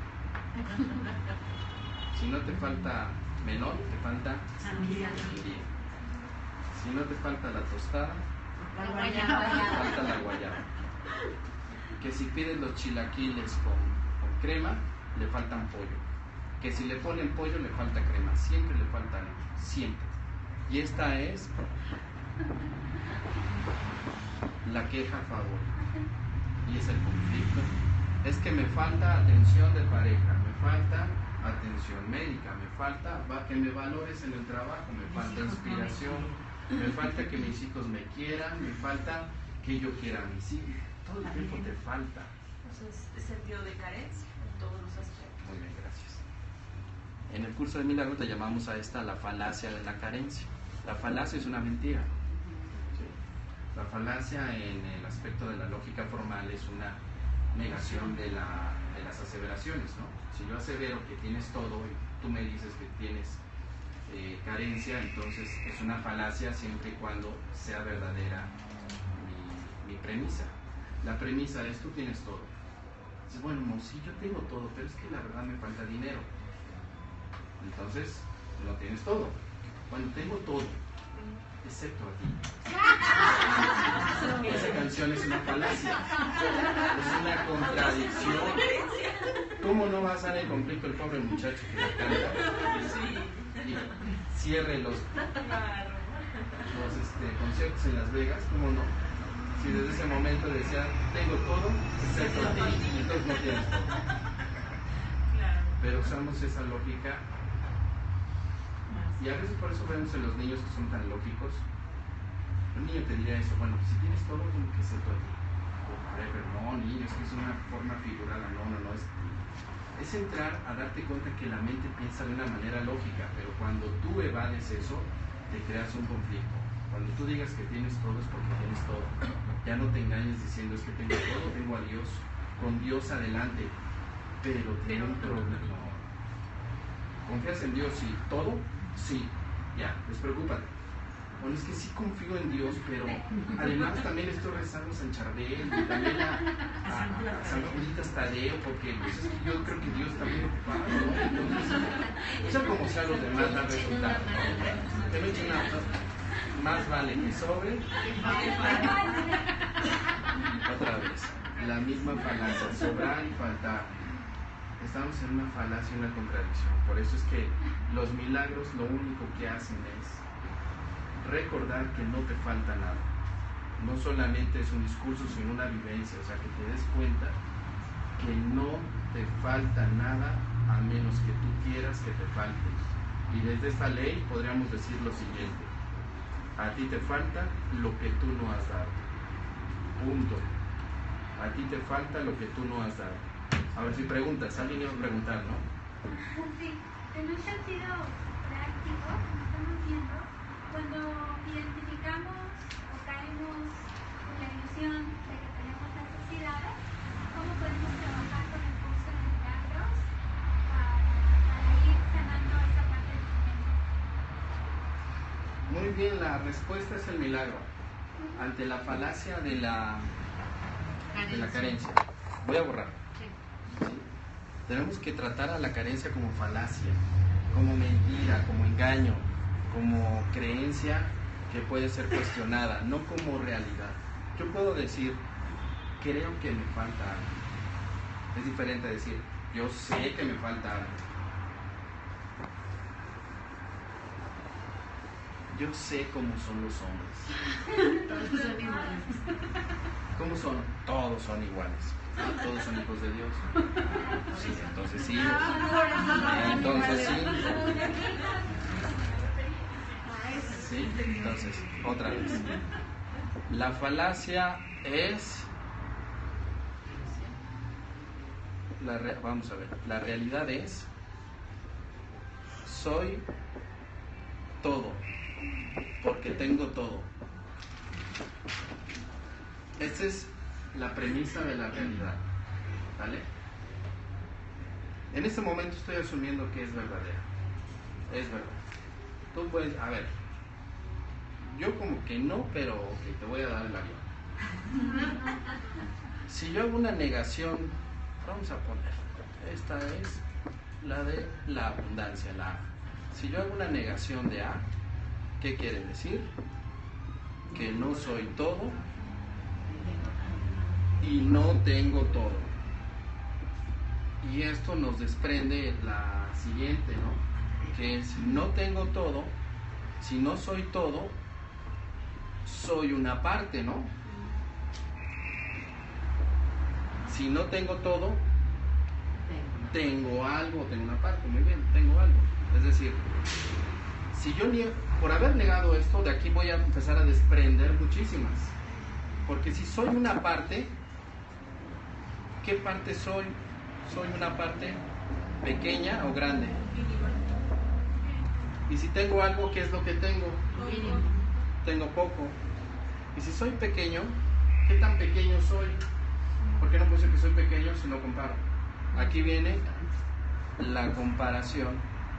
Si no te falta melón, te falta sandía. Si no te falta la tostada, La te guayaba. falta la guayaba. Que si pides los chilaquiles con crema, le faltan pollo. Que si le ponen pollo, le falta crema. Siempre le falta algo. Siempre. Y esta es la queja a favor. Y es el conflicto. Es que me falta atención de pareja, me falta atención médica, me falta que me valores en el trabajo, me falta inspiración, me falta que mis hijos me quieran, me falta que yo quiera a mis hijos. Todo el tiempo te falta. Entonces, es sentido de carencia en todos los aspectos. Muy bien, gracias. En el curso de milagros le llamamos a esta la falacia de la carencia. La falacia es una mentira. ¿Sí? La falacia en el aspecto de la lógica formal es una negación de las aseveraciones, ¿no? Si yo asevero que tienes todo y tú me dices que tienes carencia, entonces es una falacia siempre y cuando sea verdadera mi premisa. La premisa es tú tienes todo. Dices, bueno, no, sí, yo tengo todo, pero es que la verdad me falta dinero. Entonces, no tienes todo. Bueno, tengo todo, excepto a ti. Esa canción es una falacia, es una contradicción. ¿Cómo no va a estar en conflicto el pobre muchacho que la canta? Y cierre los conciertos en Las Vegas, ¿cómo no? Si desde ese momento decía, tengo todo, excepto a ti, y entonces no tienes todo. Pero usamos esa lógica. Y a veces por eso vemos en los niños que son tan lógicos. Un niño te diría eso, bueno, si tienes todo, como que excepto a ti. no, niño, es que es una forma figurada, no, es entrar a darte cuenta que la mente piensa de una manera lógica, pero cuando tú evades eso, te creas un conflicto. Cuando tú digas que tienes todo es porque tienes todo. Ya no te engañes diciendo es que tengo todo, tengo a Dios, con Dios adelante, pero tengo un problema. No. ¿Confías en Dios? Sí. ¿Todo? Sí. Ya, despreocúpate. Bueno, es que sí confío en Dios, pero además también estoy rezando a San Charbel y también a San Juditas Tadeo, porque pues, es que yo creo que Dios está muy ocupado, ¿no? Entonces, sea como sea, los demás dan resultados. Que no echen nada. Más vale que sobre. Otra vez, la misma falacia, sobrar y faltar. Estamos en una falacia y una contradicción. Por eso es que los milagros lo único que hacen es recordar que no te falta nada. No solamente es un discurso, sino una vivencia. O sea, que te des cuenta que no te falta nada a menos que tú quieras que te falte. Y desde esta ley podríamos decir lo siguiente: a ti te falta lo que tú no has dado. Punto. A ti te falta lo que tú no has dado. A ver si preguntas, alguien iba a preguntar, ¿no? Sí, en un sentido práctico, como estamos viendo, cuando identificamos o caemos en la ilusión de que tenemos necesidades, ¿cómo podemos trabajar con el curso de milagros para ir sanando esa parte del momento? Muy bien, la respuesta es el milagro ante la falacia de la carencia. Voy a borrar. ¿Sí? Tenemos que tratar a la carencia como falacia, como mentira, como engaño, como creencia que puede ser cuestionada, no como realidad. Yo puedo decir, creo que me falta algo. Es diferente a decir, yo sé que me falta algo. Yo sé cómo son los hombres. Todos son iguales. ¿Cómo son? Todos son iguales. Todos son hijos de Dios. Sí, entonces sí. Entonces sí. Sí, entonces, otra vez. La falacia es... vamos a ver. La realidad es... soy todo. Porque tengo todo. Esa es la premisa de la realidad. ¿Vale? En este momento estoy asumiendo que es verdadera. Es verdad. Tú puedes, a ver, yo como que no, pero okay, te voy a dar el avión. Si yo hago una negación, vamos a poner, esta es la de la abundancia, la A. Si yo hago una negación de A, ¿qué quiere decir? Que no soy todo y no tengo todo. Y esto nos desprende la siguiente, ¿no? Que si no tengo todo, si no soy todo, soy una parte, ¿no? Si no tengo todo, tengo algo, tengo una parte, muy bien, tengo algo. Es decir, si yo por haber negado esto, de aquí voy a empezar a desprender muchísimas. Porque si soy una parte, ¿qué parte soy? ¿Soy una parte pequeña o grande? Y si tengo algo, ¿qué es lo que tengo? Tengo poco. Y si soy pequeño, ¿qué tan pequeño soy? ¿Por qué no puse que soy pequeño si lo comparo? Aquí viene la comparación.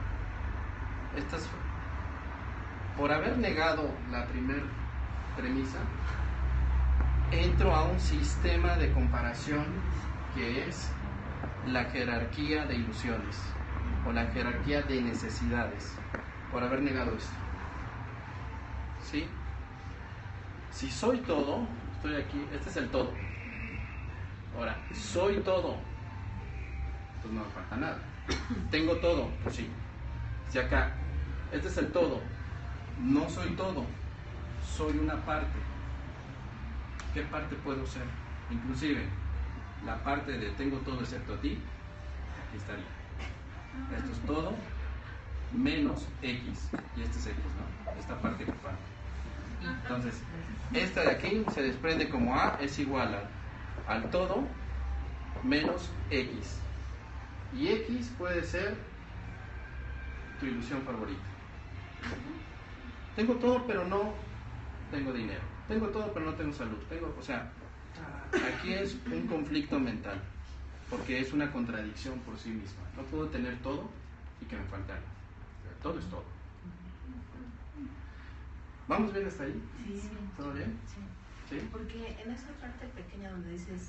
Por haber negado la primera premisa, entro a un sistema de comparación que es la jerarquía de ilusiones o la jerarquía de necesidades, por haber negado esto. ¿Sí? Si soy todo, estoy aquí, este es el todo. Ahora, soy todo, pues no me falta nada. Tengo todo, pues sí. Si acá, este es el todo, no soy todo, soy una parte. ¿Qué parte puedo ser? Inclusive, la parte de tengo todo excepto a ti, aquí estaría. Esto es todo menos X, y este es X, ¿no? Esta parte que falta. Entonces, esta de aquí se desprende como A es igual a al todo menos X. Y X puede ser tu ilusión favorita. Tengo todo, pero no tengo dinero. Tengo todo, pero no tengo salud. O sea, aquí es un conflicto mental, porque es una contradicción por sí misma. No puedo tener todo y que me falte algo. Todo es todo. ¿Vamos bien hasta ahí? Sí. ¿Todo bien? Sí. ¿Sí? Porque en esa parte pequeña donde dices,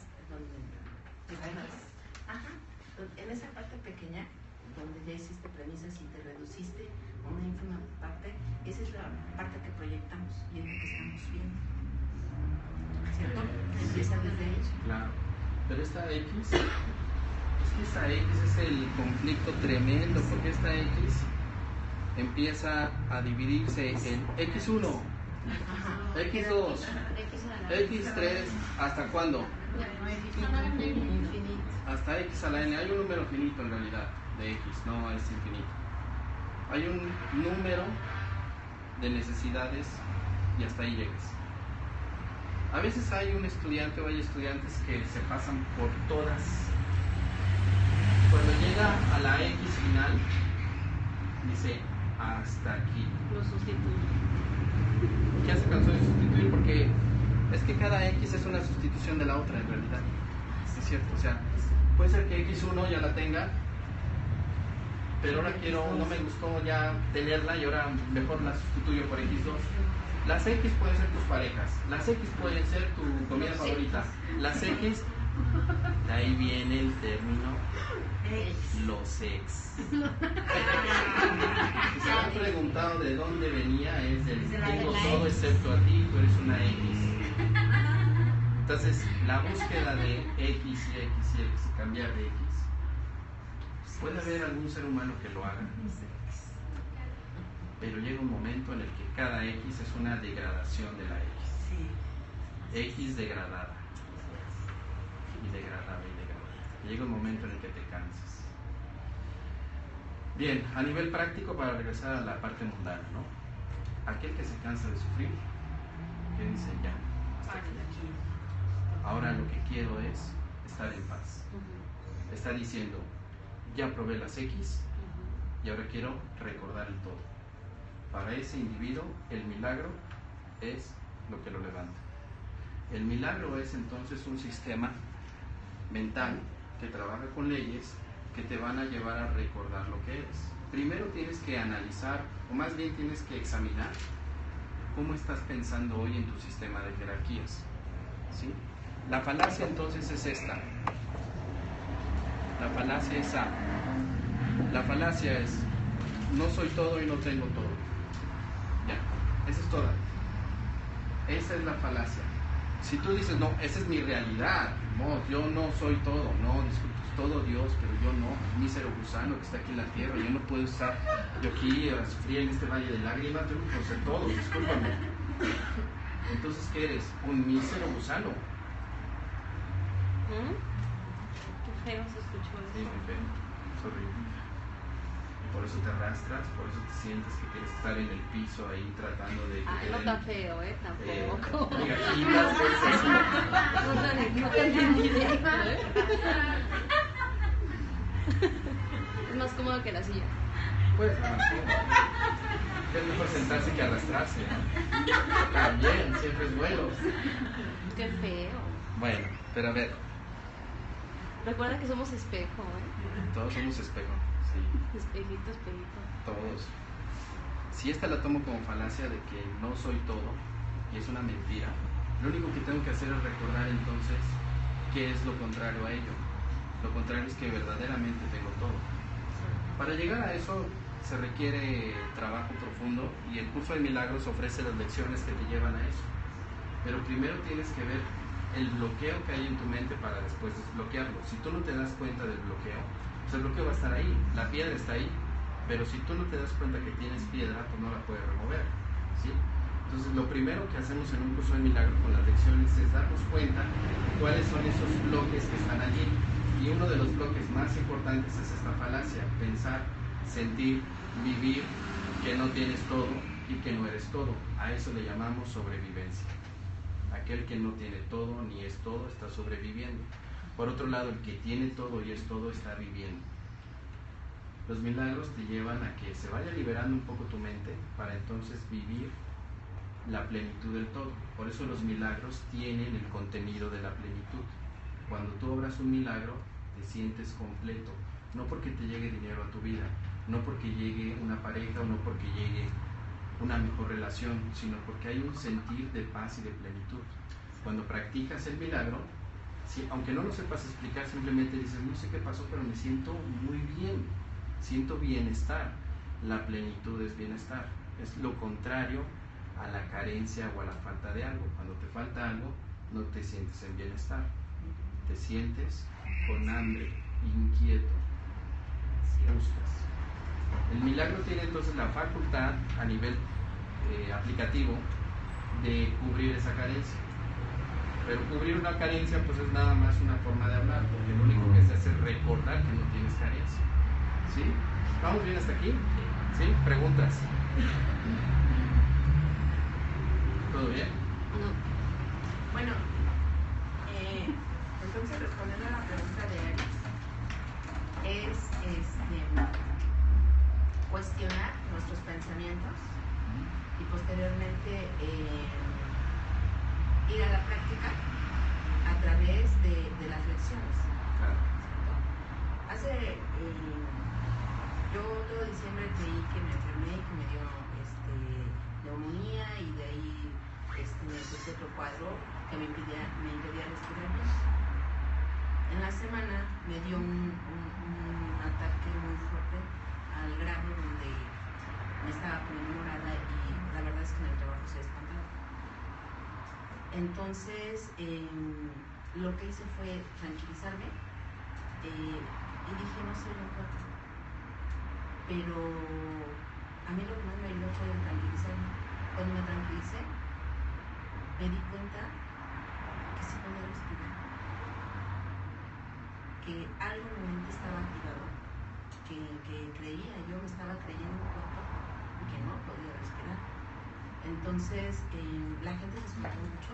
en esa parte pequeña donde ya hiciste premisas y te reduciste a una ínfima parte, esa es la parte que proyectamos y es lo que estamos viendo. ¿Cierto? Empieza desde ahí. Claro. Pero esta X, es que esta X es el conflicto tremendo, porque esta X empieza a dividirse en X1, X2, X3, ¿hasta cuándo? Hasta X a la N. Hay un número finito en realidad de X, no es infinito. Hay un número de necesidades y hasta ahí llegas. A veces hay un estudiante o hay estudiantes que se pasan por todas. Cuando llega a la X final, dice hasta aquí. Lo sustituye. Ya se cansó de sustituir porque es que cada X es una sustitución de la otra en realidad. Es cierto, o sea, puede ser que X1 ya la tenga, pero ahora no me gustó ya tenerla y ahora mejor la sustituyo por X2. Las X pueden ser tus parejas, las X pueden ser tu comida favorita, las X, de ahí viene el término los ex. Si se han preguntado de dónde venía, es del tengo todo excepto a ti, tú eres una X. Entonces, la búsqueda de X y X y X y cambiar de X, puede haber algún ser humano que lo haga, pero llega un momento en el que cada X es una degradación de la X. X degradada. Y degradada y degradada. Llega un momento en el que te cansas. Bien, a nivel práctico, para regresar a la parte mundana, ¿no? Aquel que se cansa de sufrir, que dice ya, hasta aquí. Ahora lo que quiero es estar en paz. Está diciendo, ya probé las X y ahora quiero recordar el todo. Para ese individuo, el milagro es lo que lo levanta. El milagro es entonces un sistema mental que trabaja con leyes que te van a llevar a recordar lo que eres. Primero tienes que analizar, o más bien tienes que examinar cómo estás pensando hoy en tu sistema de jerarquías. ¿Sí? La falacia entonces es esta. La falacia es A. La falacia es no soy todo y no tengo todo. Ya, esa es toda. Esa es la falacia. Si tú dices, no, esa es mi realidad, no, yo no soy todo, no, disculpe, es todo Dios, pero yo no, mísero gusano que está aquí en la tierra, yo no puedo estar yo aquí a sufrir en este valle de lágrimas, yo no puedo ser todo, discúlpame. Entonces, ¿qué eres? Un mísero gusano. Qué feo se escuchó eso. Sí, muy feo, es horrible. Por eso te arrastras, por eso te sientes que quieres estar en el piso ahí tratando de que Ay, te no den, está feo, tampoco. negativitas, cosas así. No te entendí directo, Es más cómodo que la silla. Pues, es mejor sentarse que arrastrarse. También, siempre es bueno. Qué feo. Bueno, pero a ver, Recuerda que somos espejo, todos somos espejo, sí, Espejito, espejito. todos. Si esta la tomo como falacia de que no soy todo, y es una mentira, lo único que tengo que hacer es recordar entonces qué es lo contrario a ello. Lo contrario es que verdaderamente tengo todo. Para llegar a eso se requiere trabajo profundo y el curso de milagros ofrece las lecciones que te llevan a eso. Pero primero tienes que ver el bloqueo que hay en tu mente para después desbloquearlo. Si tú no te das cuenta del bloqueo, pues el bloqueo va a estar ahí, la piedra está ahí, pero si tú no te das cuenta que tienes piedra, pues no la puedes remover, ¿sí? Entonces lo primero que hacemos en un curso de milagros con las lecciones es darnos cuenta cuáles son esos bloques que están allí. Y uno de los bloques más importantes es esta falacia: pensar, sentir, vivir que no tienes todo y que no eres todo. A eso le llamamos sobrevivencia. Aquel que no tiene todo ni es todo está sobreviviendo. Por otro lado, el que tiene todo y es todo está viviendo. Los milagros te llevan a que se vaya liberando un poco tu mente para entonces vivir la plenitud del todo. Por eso los milagros tienen el contenido de la plenitud. Cuando tú obras un milagro, te sientes completo. No porque te llegue dinero a tu vida, no porque llegue una pareja o no porque llegue una mejor relación, sino porque hay un sentir de paz y de plenitud. Cuando practicas el milagro, aunque no lo sepas explicar, simplemente dices, no sé qué pasó, pero me siento muy bien, siento bienestar. La plenitud es bienestar, es lo contrario a la carencia o a la falta de algo. Cuando te falta algo, no te sientes en bienestar, te sientes con hambre, inquieto, buscas. El milagro tiene entonces la facultad a nivel aplicativo de cubrir esa carencia. Pero cubrir una carencia pues es nada más una forma de hablar, porque lo único que se hace es recordar que no tienes carencia. ¿Sí? ¿Vamos bien hasta aquí? ¿Sí? ¿Preguntas? ¿Todo bien? No. Bueno, entonces respondiendo a la pregunta de Alex, es cuestionar nuestros pensamientos y posteriormente ir a la práctica a través de las lecciones. Claro. Yo todo diciembre creí que me enfermé, que me dio neumonía y de ahí me puse otro cuadro que me impedía respirar bien. En la semana me dio un ataque muy fuerte al grado donde me estaba poniendo morada y la verdad es que en el trabajo se espantaba. Entonces lo que hice fue tranquilizarme y dije, no soy un cuerpo. Pero a mí lo que más me ayudó fue el tranquilizarme. Cuando me tranquilicé, me di cuenta que sí podía respirar, que algo en mi mente estaba activado, que creía, yo me estaba creyendo un cuerpo y que no podía respirar. Entonces la gente se espantó mucho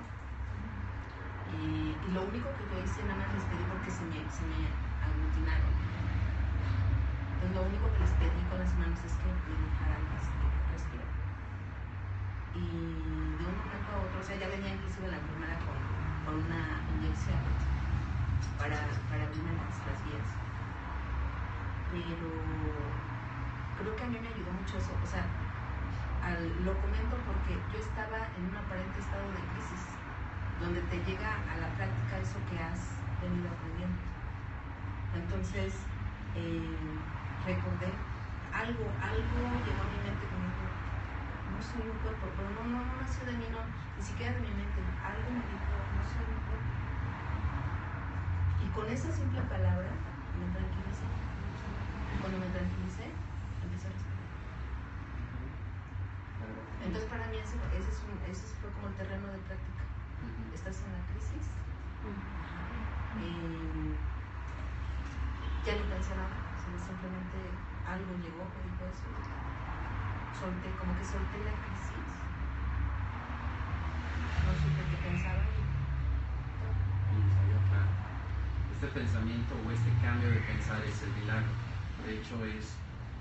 y lo único que yo hice, nada más les pedí porque se me aglutinaron. Entonces lo único que les pedí con las manos es que me dejaran respirar. Y de un momento a otro, o sea, ya venía inclusive la enfermera con una inyección para abrirme las vías. Pero creo que a mí me ayudó mucho eso. O sea, lo comento porque yo estaba en un aparente estado de crisis, donde te llega a la práctica eso que has venido aprendiendo. Entonces, recordé algo llegó a mi mente que me dijo, no soy un cuerpo, pero no nació de mí, no, ni siquiera de mi mente, algo me dijo, no soy un cuerpo. Y con esa simple palabra me tranquilicé. Y cuando me tranquilicé, empecé a respirar. Entonces para mí ese fue como el terreno de práctica. Estás en la crisis, ya no pensé nada, simplemente algo llegó, me dijo eso, como que solté la crisis, no supe qué pensaba Y salió claro. Este pensamiento o este cambio de pensar es el milagro. De hecho es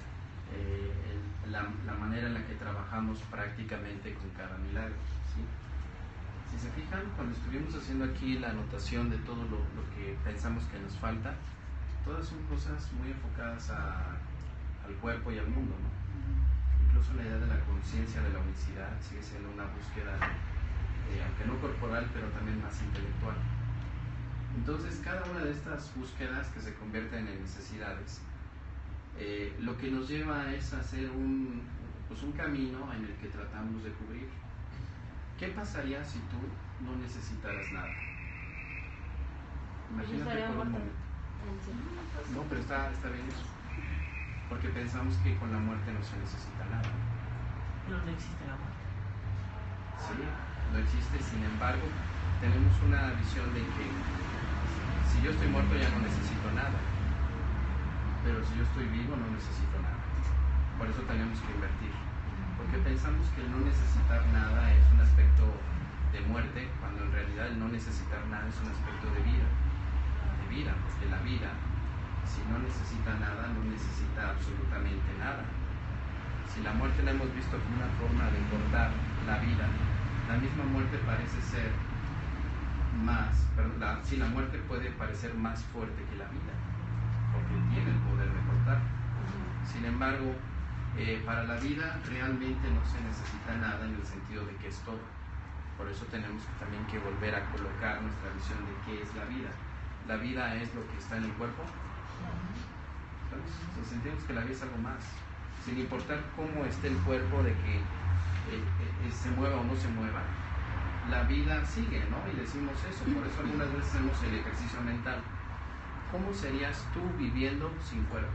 la manera en la que trabajamos prácticamente con cada milagro, ¿sí? Si se fijan, cuando estuvimos haciendo aquí la anotación de todo lo que pensamos que nos falta, todas son cosas muy enfocadas al cuerpo y al mundo, ¿no? Incluso la idea de la conciencia de la unicidad sigue siendo una búsqueda, aunque no corporal, pero también más intelectual. Entonces, cada una de estas búsquedas que se convierten en necesidades, lo que nos lleva es hacer un camino en el que tratamos de cubrir. ¿Qué pasaría si tú no necesitaras nada? Imagínate por un momento. No, pero está bien eso. Porque pensamos que con la muerte no se necesita nada. Pero no existe la muerte. Sí, no existe. Sin embargo, tenemos una visión de que si yo estoy muerto ya no necesito nada. Pero si yo estoy vivo no necesito nada. Por eso tenemos que invertir. Porque pensamos que el no necesitar nada es un aspecto de muerte, cuando en realidad el no necesitar nada es un aspecto de vida, porque la vida, si no necesita nada, no necesita absolutamente nada. Si la muerte la hemos visto como una forma de cortar la vida, la misma muerte parece ser más, si la muerte puede parecer más fuerte que la vida, porque tiene el poder de cortar. Sin embargo, para la vida realmente no se necesita nada en el sentido de que es todo. Por eso tenemos también que volver a colocar nuestra visión de qué es la vida. La vida es lo que está en el cuerpo. Entonces sentimos que la vida es algo más, sin importar cómo esté el cuerpo, de que se mueva o no se mueva. La vida sigue, ¿no? Y decimos eso, por eso algunas veces hacemos el ejercicio mental. ¿Cómo serías tú viviendo sin cuerpo?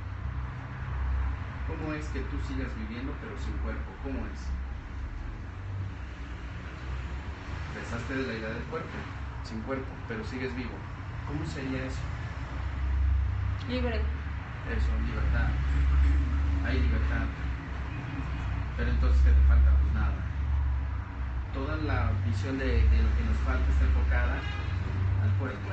¿Cómo es que tú sigas viviendo pero sin cuerpo? ¿Cómo es? Pensaste de la idea del cuerpo, sin cuerpo, pero sigues vivo. ¿Cómo sería eso? Libre. Eso, libertad. Hay libertad. Pero entonces, ¿qué te falta? Pues nada. Toda la visión de lo que nos falta está enfocada al cuerpo.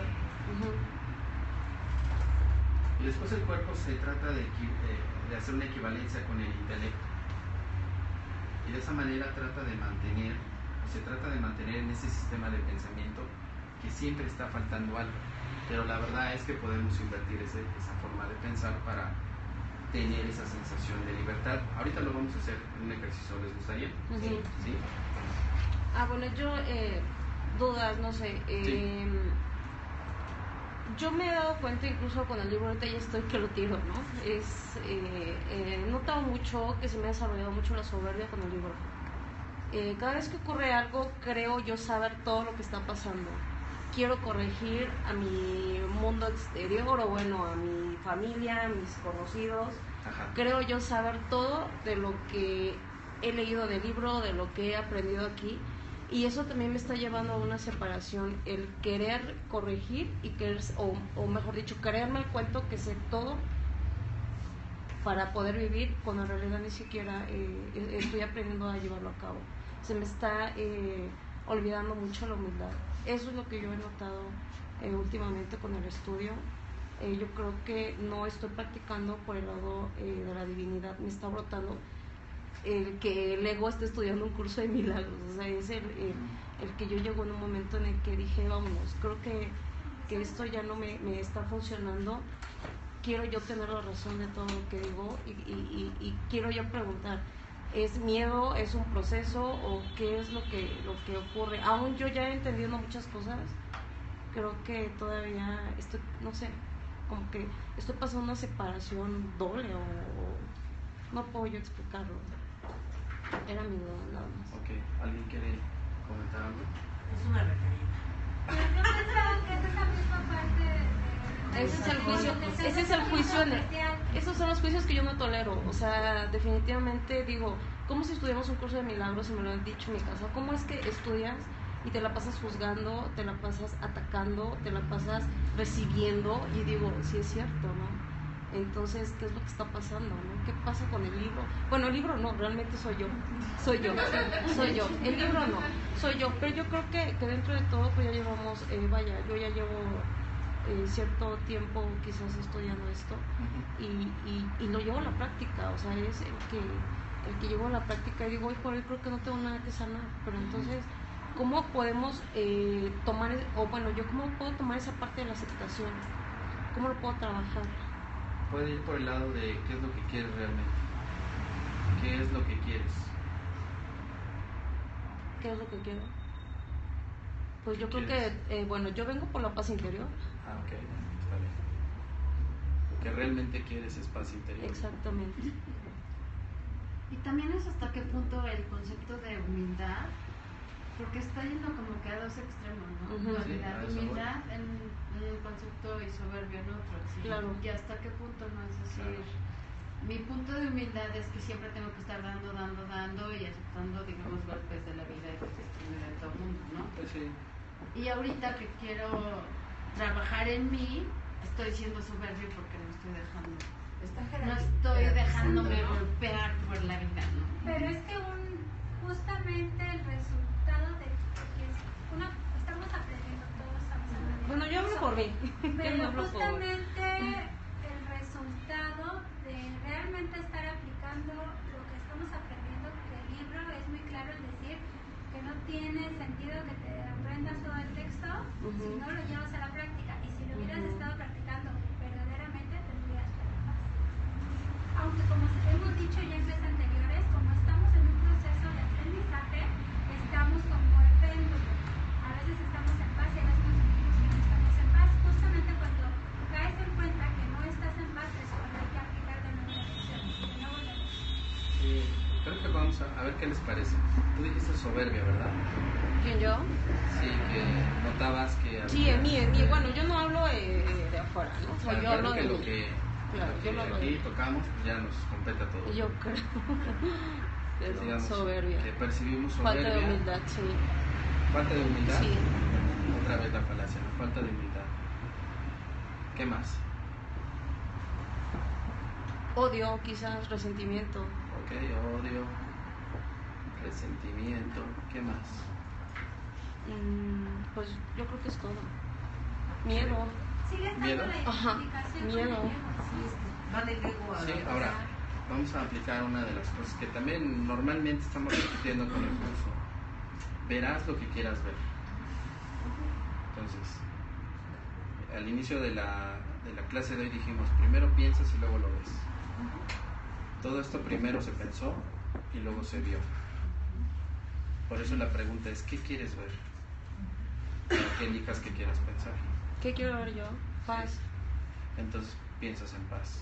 Y después el cuerpo se trata de hacer una equivalencia con el intelecto. Y de esa manera se trata de mantener en ese sistema de pensamiento que siempre está faltando algo. Pero la verdad es que podemos invertir esa forma de pensar para tener esa sensación de libertad. Ahorita lo vamos a hacer en un ejercicio, ¿les gustaría? Sí. ¿Sí? Bueno, yo, dudas, no sé. Sí. Yo me he dado cuenta, incluso con el libro, ahorita ya estoy que lo tiro, ¿no? He notado mucho que se me ha desarrollado mucho la soberbia con el libro. Cada vez que ocurre algo, creo yo saber todo lo que está pasando. Quiero corregir a mi mundo exterior, o bueno, a mi familia, a mis conocidos. Ajá. Creo yo saber todo de lo que he leído del libro, de lo que he aprendido aquí. Y eso también me está llevando a una separación, el querer corregir y querer, o mejor dicho, creerme el cuento que sé todo para poder vivir, cuando en realidad ni siquiera estoy aprendiendo a llevarlo a cabo. Se me está olvidando mucho la humildad. Eso es lo que yo he notado últimamente con el estudio. Yo creo que no estoy practicando por el lado de la divinidad. Me está brotando el que el ego esté estudiando un curso de milagros. O sea, es el que yo llego en un momento en el que dije, vámonos, creo que esto ya no me está funcionando. Quiero yo tener la razón de todo lo que digo y quiero yo preguntar, ¿es miedo, es un proceso o qué es lo que ocurre? Aún yo ya entendiendo muchas cosas, creo que todavía estoy, no sé, como que estoy pasando una separación doble o no puedo yo explicarlo. Era mi duda, nada más. Ok, ¿alguien quiere comentar algo? Es una referida. Yo pensaba que es esa misma parte de Ese es el juicio, esos son los juicios que yo no tolero. O sea, definitivamente digo, ¿cómo si estudiamos un curso de milagros? Y me lo han dicho en mi casa, ¿cómo es que estudias y te la pasas juzgando, te la pasas atacando, te la pasas recibiendo? Y digo, sí es cierto, ¿no? Entonces, ¿qué es lo que está pasando, no? ¿Qué pasa con el libro? Bueno, el libro no, realmente soy yo. El libro no, soy yo. Pero yo creo que dentro de todo, pues ya llevamos, yo ya llevo cierto tiempo quizás estudiando esto y lo llevo a la práctica. O sea, es el que llevo a la práctica y digo, hoy por hoy creo que no tengo nada que sanar. Pero entonces, ¿cómo podemos tomar, o bueno, yo cómo puedo tomar esa parte de la aceptación? ¿Cómo lo puedo trabajar? Puede ir por el lado de qué es lo que quieres realmente. ¿Qué es lo que quieres? ¿Qué es lo que quiero? Pues yo creo que, bueno, yo vengo por la paz interior. Ah, ok, está bien. Lo que realmente quieres es paz interior. Exactamente. Y también es hasta qué punto el concepto de humildad, porque está yendo como que a dos extremos, ¿no? Ujú. Dualidad, Sí, a eso humildad en un concepto y soberbia en otro. ¿Sí? Claro. Y hasta qué punto no es decir, Claro. mi punto de humildad es que siempre tengo que estar dando y aceptando, digamos, golpes de la vida y de todo el mundo, ¿no? Pues sí. Y ahorita que quiero trabajar en mí, estoy siendo soberbio porque no estoy dejando. No estoy dejándome golpear por la vida, ¿no? Pero es que justamente el resultado porque estamos aprendiendo, todos estamos aprendiendo. Bueno, yo hablo por mí. Pero justamente el resultado de realmente estar aplicando lo que estamos aprendiendo del libro es muy claro el decir que no tiene sentido que te aprendas todo el texto si no lo llevas a la práctica. Y si lo hubieras estado practicando verdaderamente, tendrías paz. Aunque como hemos dicho ya en clases anteriores, como estamos en un proceso de aprendizaje, estamos como el péndulo. A veces estamos en paz y a veces nos sentimos que no estamos en paz. Justamente cuando caes en cuenta que no estás en paz es cuando hay que aplicar de nuevo la lección. De nuevo la lección. Sí, creo que vamos a ver qué les parece. Tú dijiste soberbia, ¿verdad? ¿Quién, yo? Sí, que notabas que había... Sí, en mí. Bueno, yo no hablo de afuera, ¿no? O sea, yo hablo que de lo mí. que, Claro, lo que yo lo hablo aquí de- tocamos, pues ya nos compete a todos. Yo creo. Pero Digamos, soberbia. que percibimos soberbia. Falta de humildad, sí. Falta de humildad. Sí. Otra vez la falacia, ¿no? Falta de humildad. ¿Qué más? Odio, quizás, resentimiento. Ok, odio, resentimiento. ¿Qué más? Pues yo creo que es todo. Miedo. Sigue estando ¿Miedo? la Ajá, identificación con el miedo. ego. Sí, es que va del ego a Sí, la ahora vamos a aplicar una de las cosas que también normalmente estamos repitiendo con el curso. Verás lo que quieras ver. Entonces, al inicio de la clase de hoy dijimos, primero piensas y luego lo ves. Todo esto primero se pensó y luego se vio. Por eso la pregunta es, ¿qué quieres ver? Para que elijas qué quieras pensar. ¿Qué quiero ver yo? Paz. Entonces piensas en paz.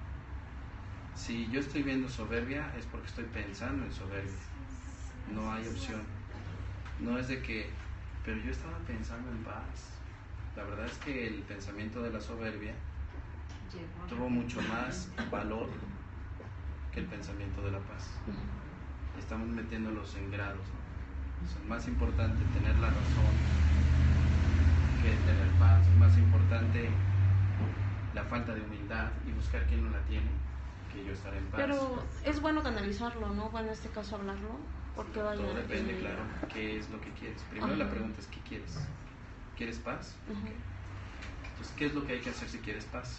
Si yo estoy viendo soberbia es porque estoy pensando en soberbia. No hay opción. No es de que, pero yo estaba pensando en paz. La verdad es que el pensamiento de la soberbia tuvo mucho más valor que el pensamiento de la paz. Estamos metiéndolos en grados, ¿no? Es más importante tener la razón que tener paz. Es más importante la falta de humildad y buscar quién no la tiene que yo estar en paz. Pero es bueno canalizarlo, ¿no? Bueno, en este caso hablarlo, porque vaya... Todo depende, claro, qué es lo que quieres. Primero la pregunta es, ¿qué quieres? ¿Quieres paz? Entonces, ¿qué es lo que hay que hacer si quieres paz?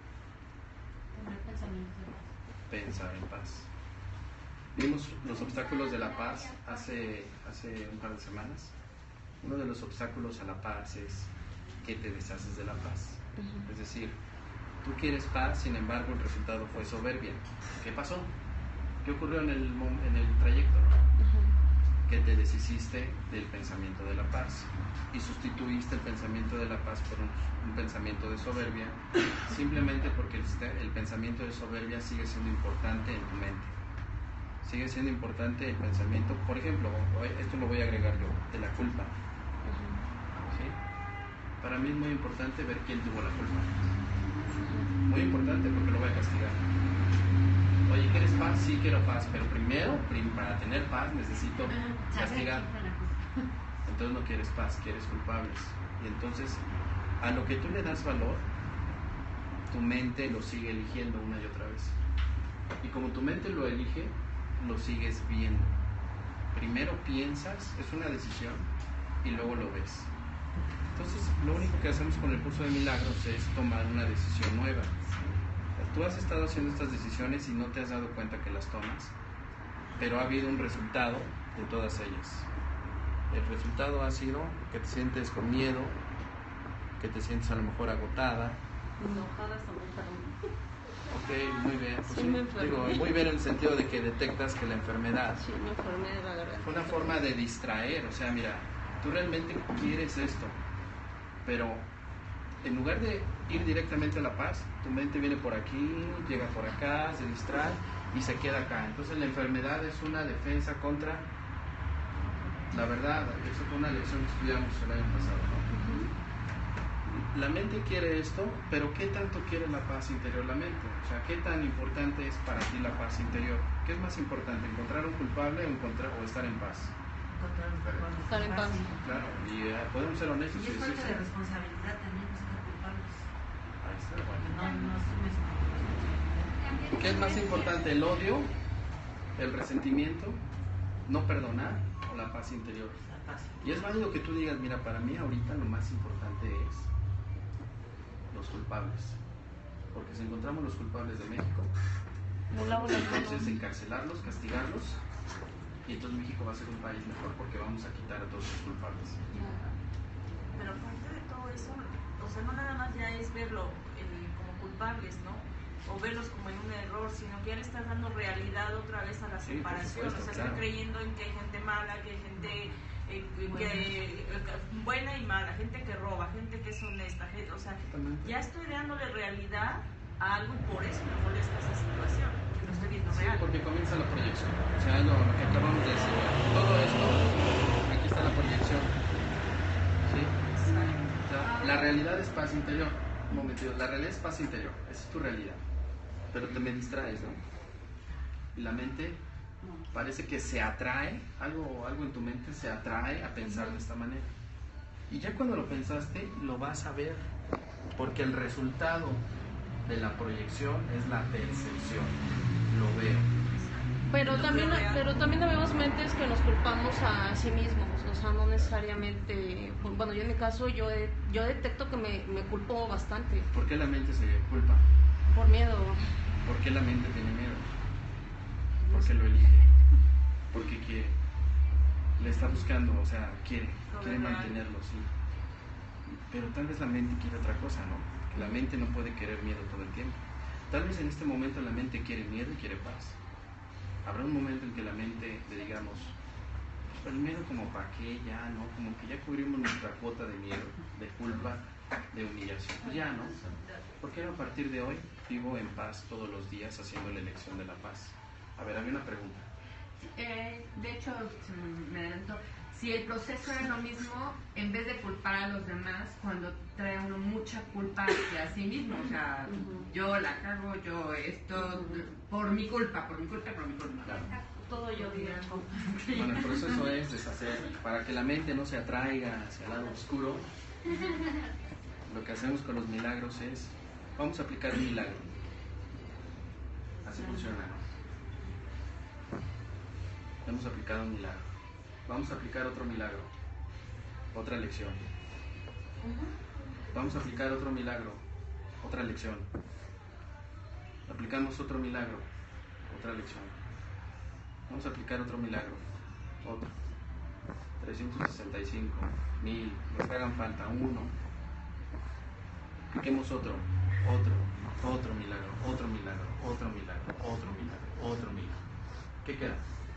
Tener pensamientos de paz. Pensar en paz. Vimos los obstáculos de la paz hace un par de semanas. Uno de los obstáculos a la paz es que te deshaces de la paz. Es decir, tú quieres paz, sin embargo el resultado fue soberbia. ¿Qué pasó? ¿Qué ocurrió en el trayecto? Que te deshiciste del pensamiento de la paz y sustituiste el pensamiento de la paz por un pensamiento de soberbia, simplemente porque el pensamiento de soberbia sigue siendo importante en tu mente. Sigue siendo importante el pensamiento, por ejemplo, esto lo voy a agregar yo, de la culpa. ¿Sí? Para mí es muy importante ver quién tuvo la culpa. Muy importante porque lo voy a castigar. Oye, ¿quieres paz? Sí, quiero paz, pero primero, para tener paz necesito castigar. Entonces no quieres paz, quieres culpables. Y entonces, a lo que tú le das valor, tu mente lo sigue eligiendo una y otra vez. Y como tu mente lo elige, lo sigues viendo. Primero piensas, es una decisión, y luego lo ves. Entonces, lo único que hacemos con el curso de milagros es tomar una decisión nueva. Tú has estado haciendo estas decisiones y no te has dado cuenta que las tomas, pero ha habido un resultado de todas ellas. El resultado ha sido que te sientes con miedo, que te sientes a lo mejor agotada. Enojada hasta me enfermo. Ok, muy bien. Pues Sí, me enfermé. digo, muy bien en el sentido de que detectas que la enfermedad Sí, me enfermé de la garganta. fue una forma de distraer. O sea, mira, tú realmente quieres esto, pero en lugar de ir directamente a la paz, tu mente viene por aquí, llega por acá, se distrae y se queda acá. Entonces la enfermedad es una defensa contra la verdad. Eso fue una lección que estudiamos el año pasado, ¿no? La mente quiere esto, pero ¿qué tanto quiere la paz interior la mente? O sea, ¿qué tan importante es para ti la paz interior? ¿Qué es más importante, encontrar un culpable o estar en paz? Estar en paz. Claro, y podemos ser honestos Y y es decir, parte de responsabilidad también no ser culpables. ahí está, bueno. No asumes tu responsabilidad. ¿Qué es más importante, el odio, el resentimiento, no perdonar o la paz interior? La fácil. Y es válido que tú digas, mira, para mí ahorita lo más importante es los culpables. Porque si encontramos los culpables de México, entonces encarcelarlos, castigarlos, y entonces México va a ser un país mejor porque vamos a quitar a todos los culpables. Pero aparte de todo eso, o sea, no nada más ya es verlo como culpables, ¿no? O verlos como en un error, sino que ya le estás dando realidad otra vez a la Sí, por separación. supuesto, O sea, claro. estoy creyendo en que hay gente mala, que hay gente buena y mala, gente que roba, gente que es honesta, o sea, Exactamente. ya estoy dándole realidad a algo y por eso me molesta esa situación, que lo estoy viendo Sí, real. porque comienza la proyección. O sea, lo que acabamos de decir. Todo esto, aquí está la proyección. ¿Sí? O sea, la realidad es paz interior. Un momentito, la realidad es paz interior. Esa es tu realidad. Pero te me distraes, ¿no? Y la mente parece que se atrae, algo en tu mente se atrae a pensar de esta manera. Y ya cuando lo pensaste, lo vas a ver. Porque el resultado de la proyección es la percepción. Lo veo. Pero también debemos mentes que nos culpamos a sí mismos, o sea, no necesariamente, bueno, yo en mi caso, yo detecto que me culpo bastante ¿Por qué la mente se culpa? por miedo. ¿Por qué la mente tiene miedo? Porque lo elige. Porque quiere. Le está buscando, o sea, quiere mantenerlo, sí. Pero tal vez la mente quiere otra cosa, ¿no? La mente no puede querer miedo todo el tiempo. Tal vez en este momento la mente quiere miedo y quiere paz. Habrá un momento en que la mente le digamos, el miedo como para qué, ya, ¿no? Como que ya cubrimos nuestra cuota de miedo, de culpa, de humillación. Pues ya, ¿no? Porque a partir de hoy vivo en paz todos los días haciendo la elección de la paz. A ver, había una pregunta. De hecho, me adelanto, si el proceso era lo mismo, en vez de culpar a los demás, cuando trae uno mucha culpa hacia sí mismo, o sea, yo la cago, yo esto, por mi culpa. Claro. Todo yo digo. Bueno, el proceso es deshacer, para que la mente no se atraiga hacia el lado oscuro. Lo que hacemos con los milagros es, vamos a aplicar un milagro. Así funciona, ¿no? Hemos aplicado un milagro. Vamos a aplicar otro milagro. Otra lección. Vamos a aplicar otro milagro. Otra lección. Aplicamos otro milagro. Otra lección. Vamos a aplicar otro milagro. Otro. 365, 1000, los que hagan falta, uno. Apliquemos otro milagro, otro milagro, otro milagro, otro milagro, otro milagro. ¿Qué queda?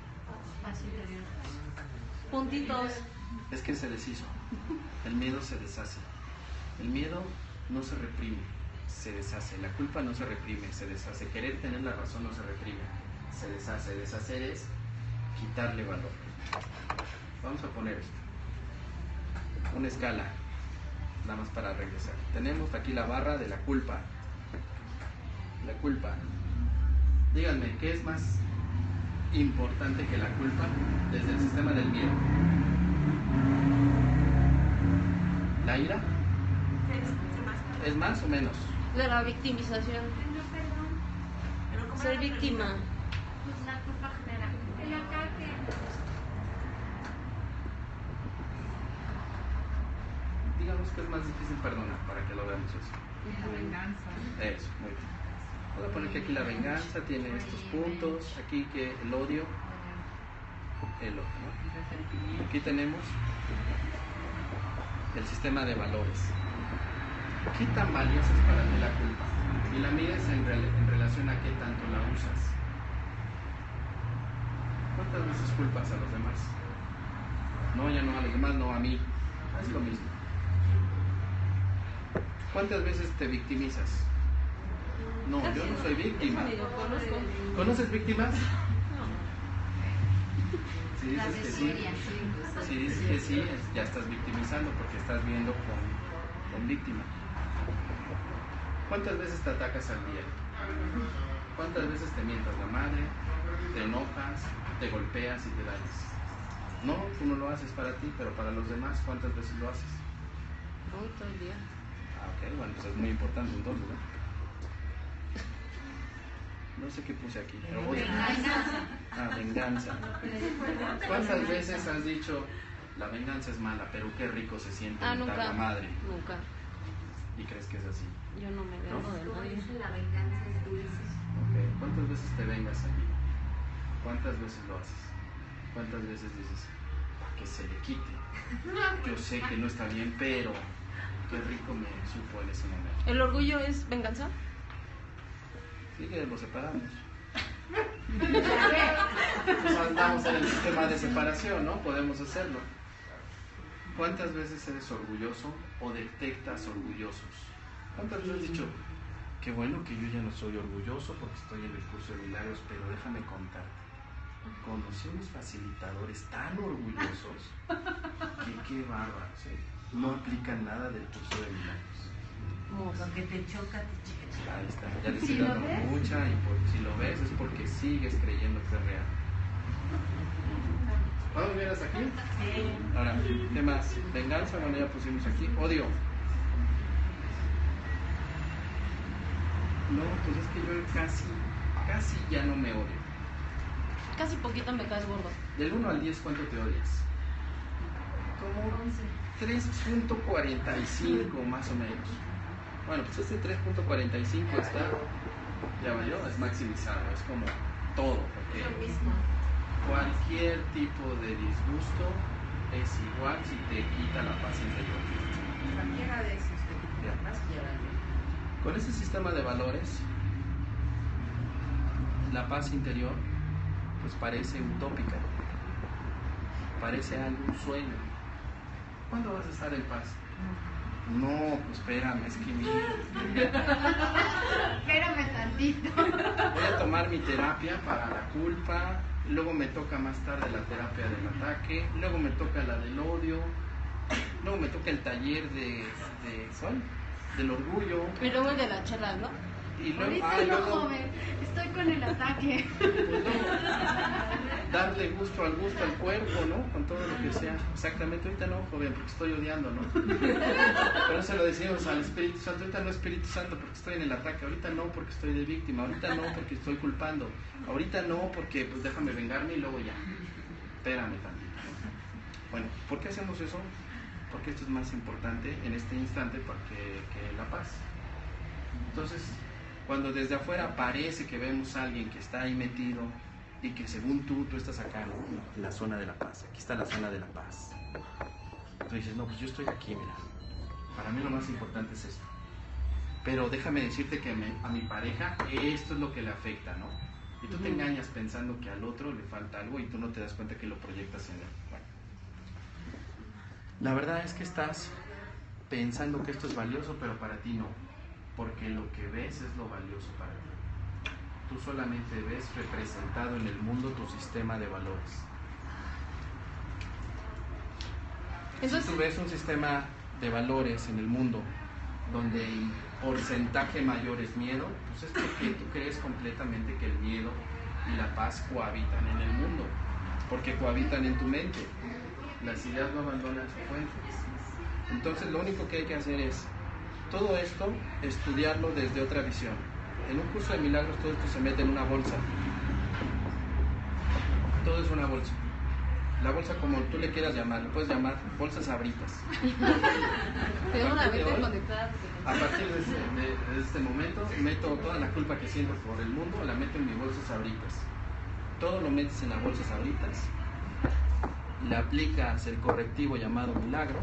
Puntitos. Es que se deshizo. El miedo se deshace. El miedo no se reprime, se deshace. La culpa no se reprime, se deshace. Querer tener la razón no se reprime, se deshace. Deshacer es quitarle valor. Vamos a poner una escala, nada más para regresar. Tenemos aquí la barra de la culpa. La culpa. Díganme, ¿qué es más importante que la culpa desde el sistema del miedo? ¿La ira? ¿Es más o menos? De la victimización. Ser víctima. Pues la culpa genera. El ataque. Digamos que es más difícil perdonar, para que lo veamos eso. La venganza. Eso, muy bien. Voy a poner que aquí la venganza tiene estos puntos, aquí que el odio, ¿no? Aquí tenemos el sistema de valores. ¿Qué tan valiosa es para ti la culpa? Y la mides en relación a qué tanto la usas. ¿Cuántas veces culpas a los demás? No, ya no a los demás, no a mí. Es lo mismo. ¿Cuántas veces te victimizas? No, yo no soy víctima. ¿Conoces víctimas? Si dices que sí, si dices que sí, ya estás victimizando porque estás viendo con víctima. ¿Cuántas veces te atacas al día? ¿Cuántas veces te mientas la madre? ¿Te enojas? ¿Te golpeas y te dañas? No, tú no lo haces para ti, pero para los demás, ¿cuántas veces lo haces? Todo el día. Ah, ok, bueno, pues es muy importante entonces, ¿no? No sé qué puse aquí, pero voy. Ah, venganza. ¿Cuántas veces has dicho, la venganza es mala, pero qué rico se siente Ah, mentar nunca. la madre. Nunca. ¿Y crees que es así? Yo no me vengo de Como nadie. dice, la venganza es dulce. Ok. ¿Cuántas veces te vengas a mí? ¿Cuántas veces lo haces? ¿Cuántas veces dices, para que se le quite? Yo sé que no está bien, pero qué rico me supo en ese momento. ¿El orgullo es venganza? Sí, que lo separamos. Pues andamos en el sistema de separación, ¿no? Podemos hacerlo. ¿Cuántas veces eres orgulloso o detectas orgullosos? ¿Cuántas veces has dicho, qué bueno que yo ya no soy orgulloso porque estoy en el curso de milagros, pero déjame contarte, conocí unos facilitadores tan orgullosos que qué bárbaros, ¿eh? No aplican nada del curso de milagros. Lo que te choca, te chica. Ahí está, ya le estoy dando mucha y si lo ves es porque sigues creyendo que es real. ¿Vamos bien hasta aquí? Sí. Ahora, ¿qué más? Venganza, bueno, ya pusimos aquí. Odio. No, pues es que yo casi ya no me odio. Casi poquito me caes gordo. Del 1 al 10, ¿cuánto te odias? Como 3.45 más o menos. Bueno, pues este 3.45 está, ya valió, es maximizado, es como todo, porque Lo mismo. cualquier tipo de disgusto es igual si te quita la paz interior. Cualquiera de esos que te más quieran. Con ese sistema de valores, la paz interior pues parece utópica, parece algo, un sueño. ¿Cuándo vas a estar en paz? No, pues espérame, es que Espérame tantito. voy a tomar mi terapia para la culpa, luego me toca más tarde la terapia del ataque, luego me toca la del odio, luego me toca el taller ¿cuál? Del orgullo, Y luego el de la chela, ¿no? y luego, Ahorita no, luego joven. Estoy con el ataque. pues luego darle gusto al cuerpo, ¿no? Con todo lo que sea. Exactamente, ahorita no, joven, porque estoy odiando, ¿no? Pero se lo decimos al Espíritu Santo, ahorita no, Espíritu Santo, porque estoy en el ataque, ahorita no, porque estoy de víctima, ahorita no, porque estoy culpando, ahorita no, porque pues déjame vengarme y luego ya. Espérame tantito, ¿no? Bueno, ¿por qué hacemos eso? Porque esto es más importante en este instante que la paz. Entonces, cuando desde afuera parece que vemos a alguien que está ahí metido y que según tú estás acá, ¿no? En la zona de la paz, aquí está la zona de la paz. Tú dices, no, pues yo estoy aquí, mira, para mí lo más importante es esto. Pero déjame decirte que a mi pareja esto es lo que le afecta, ¿no? Y tú te engañas pensando que al otro le falta algo y tú no te das cuenta que lo proyectas en él. Bueno, la verdad es que estás pensando que esto es valioso, pero para ti no. Porque lo que ves es lo valioso para ti. Tú solamente ves representado en el mundo tu sistema de valores. Entonces, Si tú ves un sistema de valores en el mundo donde el porcentaje mayor es miedo, pues es porque tú crees completamente que el miedo y la paz cohabitan en el mundo, porque cohabitan en tu mente. Las ideas no abandonan su fuente. Entonces lo único que hay que hacer es todo esto, estudiarlo desde otra visión. En un curso de milagros todo esto se mete en una bolsa. Todo es una bolsa. La bolsa, como tú le quieras llamar, le puedes llamar bolsas abritas. tengo la mente hoy, conectada. A partir de este momento, meto toda la culpa que siento por el mundo, la meto en mis bolsas abritas. Todo lo metes en las bolsas abritas. Le aplicas el correctivo llamado milagro.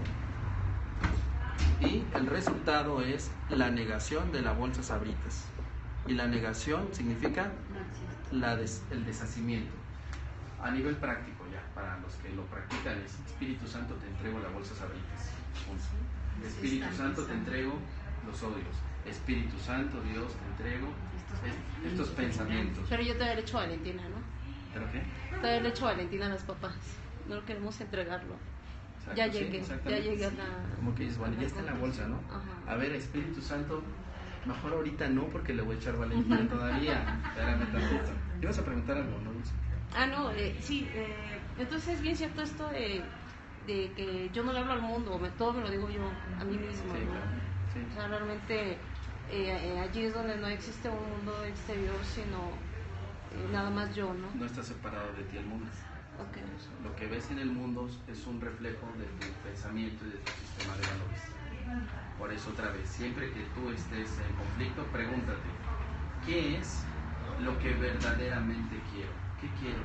Y el resultado es la negación de las bolsas abritas. Y la negación significa el deshacimiento. A nivel práctico ya, para los que lo practican es Espíritu Santo te entrego las bolsas abritas. Espíritu Santo te entrego los odios. Espíritu Santo, Dios, te entrego estos pensamientos. Pero yo te había hecho Valentina, ¿no? ¿Pero qué? Te había hecho Valentina a los papás. No queremos entregarlo. Exacto, Ya sí, llegué, exactamente. ya llegué a la... Como que dices, bueno, ya está en la bolsa, ¿no? Ajá. A ver, Espíritu Santo, mejor ahorita no, porque le voy a echar Valentina todavía. Espérame tantito. ¿Ibas a preguntar algo, no, Dulce? Sí, entonces es bien cierto esto de que yo no le hablo al mundo, todo me lo digo yo a mí mismo, Sí, ¿no? claro. Sí. O sea, realmente allí es donde no existe un mundo exterior, sino nada más yo, ¿no? No está separado de ti el mundo. Okay. Lo que ves en el mundo es un reflejo de tu pensamiento y de tu sistema de valores. Por eso otra vez, siempre que tú estés en conflicto, pregúntate, ¿qué es lo que verdaderamente quiero? ¿Qué quiero?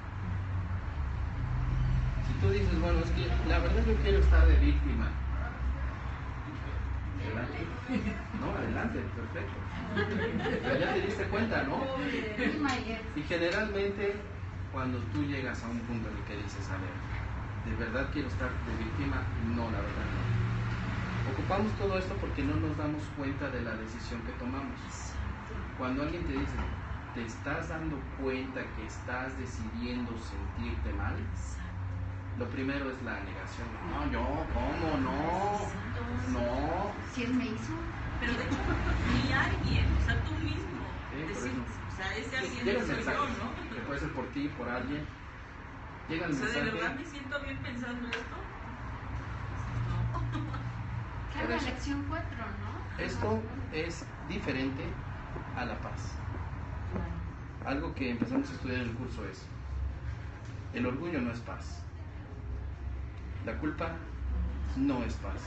Si tú dices, bueno, es que la verdad yo quiero estar de víctima. Adelante. No, adelante, perfecto. Pero ya te diste cuenta, ¿no? Y generalmente, cuando tú llegas a un punto en el que dices, a ver, ¿de verdad quiero estar de víctima? No, la verdad no. Ocupamos todo esto porque no nos damos cuenta de la decisión que tomamos. Cuando alguien te dice, ¿te estás dando cuenta que estás decidiendo sentirte mal? Lo primero es la negación. No, yo, ¿cómo? No. Si él me hizo. Pero de hecho, ni alguien, o sea, tú mismo. Sí, decir, o sea, ese alguien llega no el soy mensaje, yo, ¿no? que puede ser por ti, por alguien. Llega el O sea, mensaje. ¿de verdad me siento bien pensando esto? Claro, la lección 4, ¿no? Esto es diferente a la paz. Algo que empezamos a estudiar en el curso es, el orgullo no es paz. La culpa no es paz.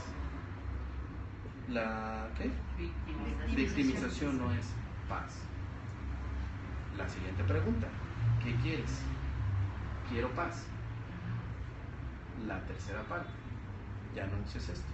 La victimización no es paz. La siguiente pregunta, ¿qué quieres? Quiero paz. La tercera parte, ya anuncias esto.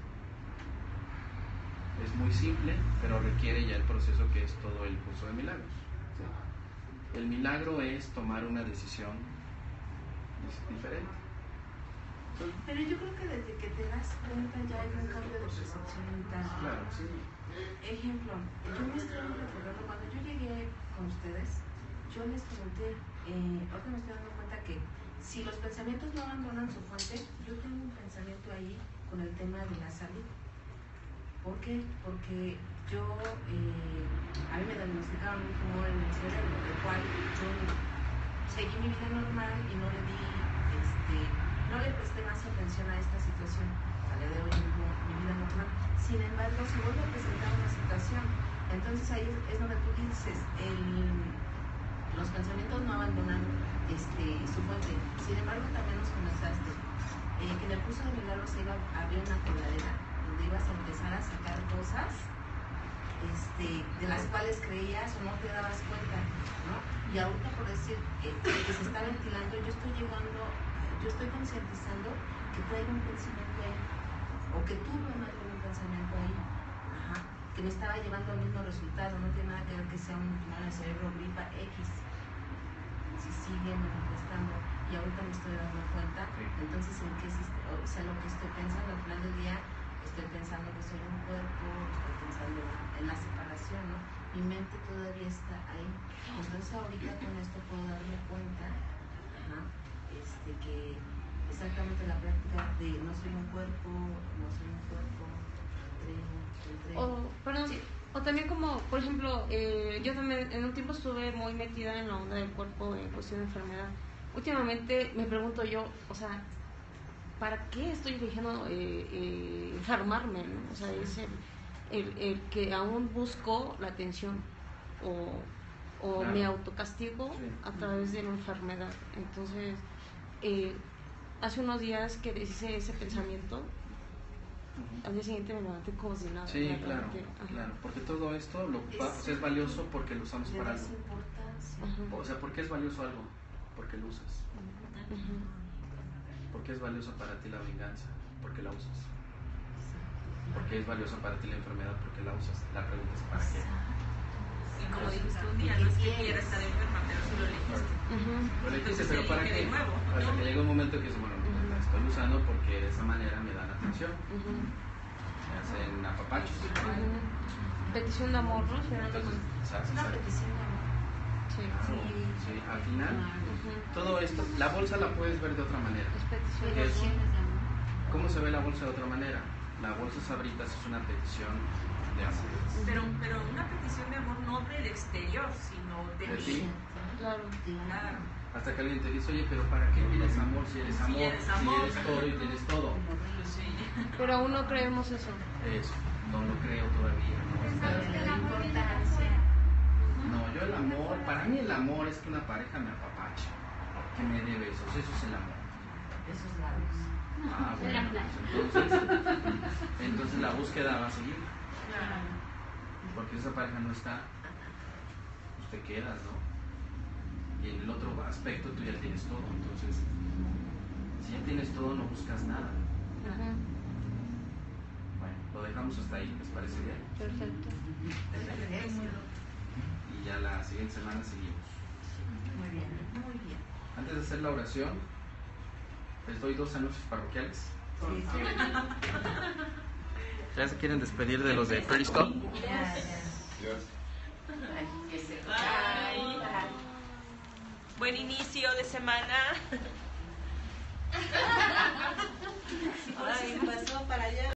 Es muy simple, pero requiere ya el proceso que es todo el curso de milagros. ¿Sí? El milagro es tomar una decisión diferente. Pero yo creo que desde que te das cuenta ya hay un cambio de percepción mental. Claro, sí. Ejemplo, yo me estoy recordando, cuando yo llegué con ustedes, yo les pregunté, ahora me estoy dando cuenta que si los pensamientos no abandonan su fuente, yo tengo un pensamiento ahí con el tema de la salud. ¿Por qué? Porque yo, a mí me diagnosticaron un tumor en el cerebro, del cual yo seguí mi vida normal y no le presté más atención a esta situación. A día de hoy vivo mi vida normal. Sin embargo, se vuelve a presentar una situación. Entonces ahí es donde tú dices, los pensamientos no abandonan su fuente. Sin embargo, también nos comentaste que en el curso de milagros había una coladera donde ibas a empezar a sacar cosas de las cuales creías o no te dabas cuenta, ¿no? Y ahorita, por decir que se está ventilando, yo estoy concientizando que traigo un pensamiento ahí, o que tuve más de un pensamiento ahí, que me estaba llevando al mismo resultado. No tiene nada que ver que sea un tumor en el cerebro, gripa X. Si sigue manifestando y ahorita me estoy dando cuenta, entonces en qué sistema, o sea, lo que estoy pensando al final del día, estoy pensando que soy un cuerpo, estoy pensando en la separación, ¿no? Mi mente todavía está ahí. Entonces ahorita con esto puedo darme cuenta que exactamente la práctica de no soy un cuerpo, Perdón, sí. O también como, por ejemplo, yo también en un tiempo estuve muy metida en la onda del cuerpo en cuestión de enfermedad. Últimamente me pregunto yo, o sea, ¿para qué estoy eligiendo enfermarme, ¿no? O sea, es el que aún busco la atención o claro, me autocastigo sí, a través de la enfermedad. Entonces, hace unos días que deshice ese pensamiento, al día siguiente me levanté como si nada. Sí, claro, porque todo esto es valioso porque lo usamos para algo. O sea, ¿por qué es valioso algo? Porque lo usas. ¿Por qué es valioso para ti la venganza? Porque la usas. ¿Por qué es valioso para ti la enfermedad? Porque la usas. La pregunta es ¿para qué? Y como dijiste un día, no es que quiera estar enferma, pero sí lo elegiste. Lo elegiste, pero ¿para qué? Hasta que llega un momento que dices, bueno, la estoy usando porque de esa manera me dan atención. Me hacen apapachos. Petición de amor, ¿no? Entonces, ¿sabes? Una petición de amor. Sí. Sí, al final, todo esto, la bolsa la puedes ver de otra manera. Es petición ¿Qué de es? amor. ¿Cómo se ve la bolsa de otra manera? La bolsa Sabritas es una petición de amor. Pero una petición de amor no del exterior, sino de ti. mí. Claro. Claro. Hasta que alguien te dice, oye, pero ¿para qué pides amor si eres amor? Si eres amor. Si eres todo y tienes todo. Sí. Pero aún no creemos eso. Eso, no lo creo todavía. Pensamos que el amor viene de afuera. No, yo el amor, para mí el amor es que una pareja me apapache. que me dé besos, eso es el amor. Esos labios. Ah, bueno, entonces la búsqueda va a seguir. Porque esa pareja no está, pues te quedas, ¿no? Y en el otro aspecto tú ya tienes todo, entonces, si ya tienes todo, no buscas nada. Bueno, lo dejamos hasta ahí, ¿les parece bien? Perfecto. Y ya la siguiente semana seguimos. Muy bien, muy bien. Antes de hacer la oración, les doy 2 anuncios parroquiales. Sí, sí. ¿Ya se quieren despedir de los de Periscope? Ya. Ay, que se vaya. Buen inicio de semana. Ay, pasó para allá.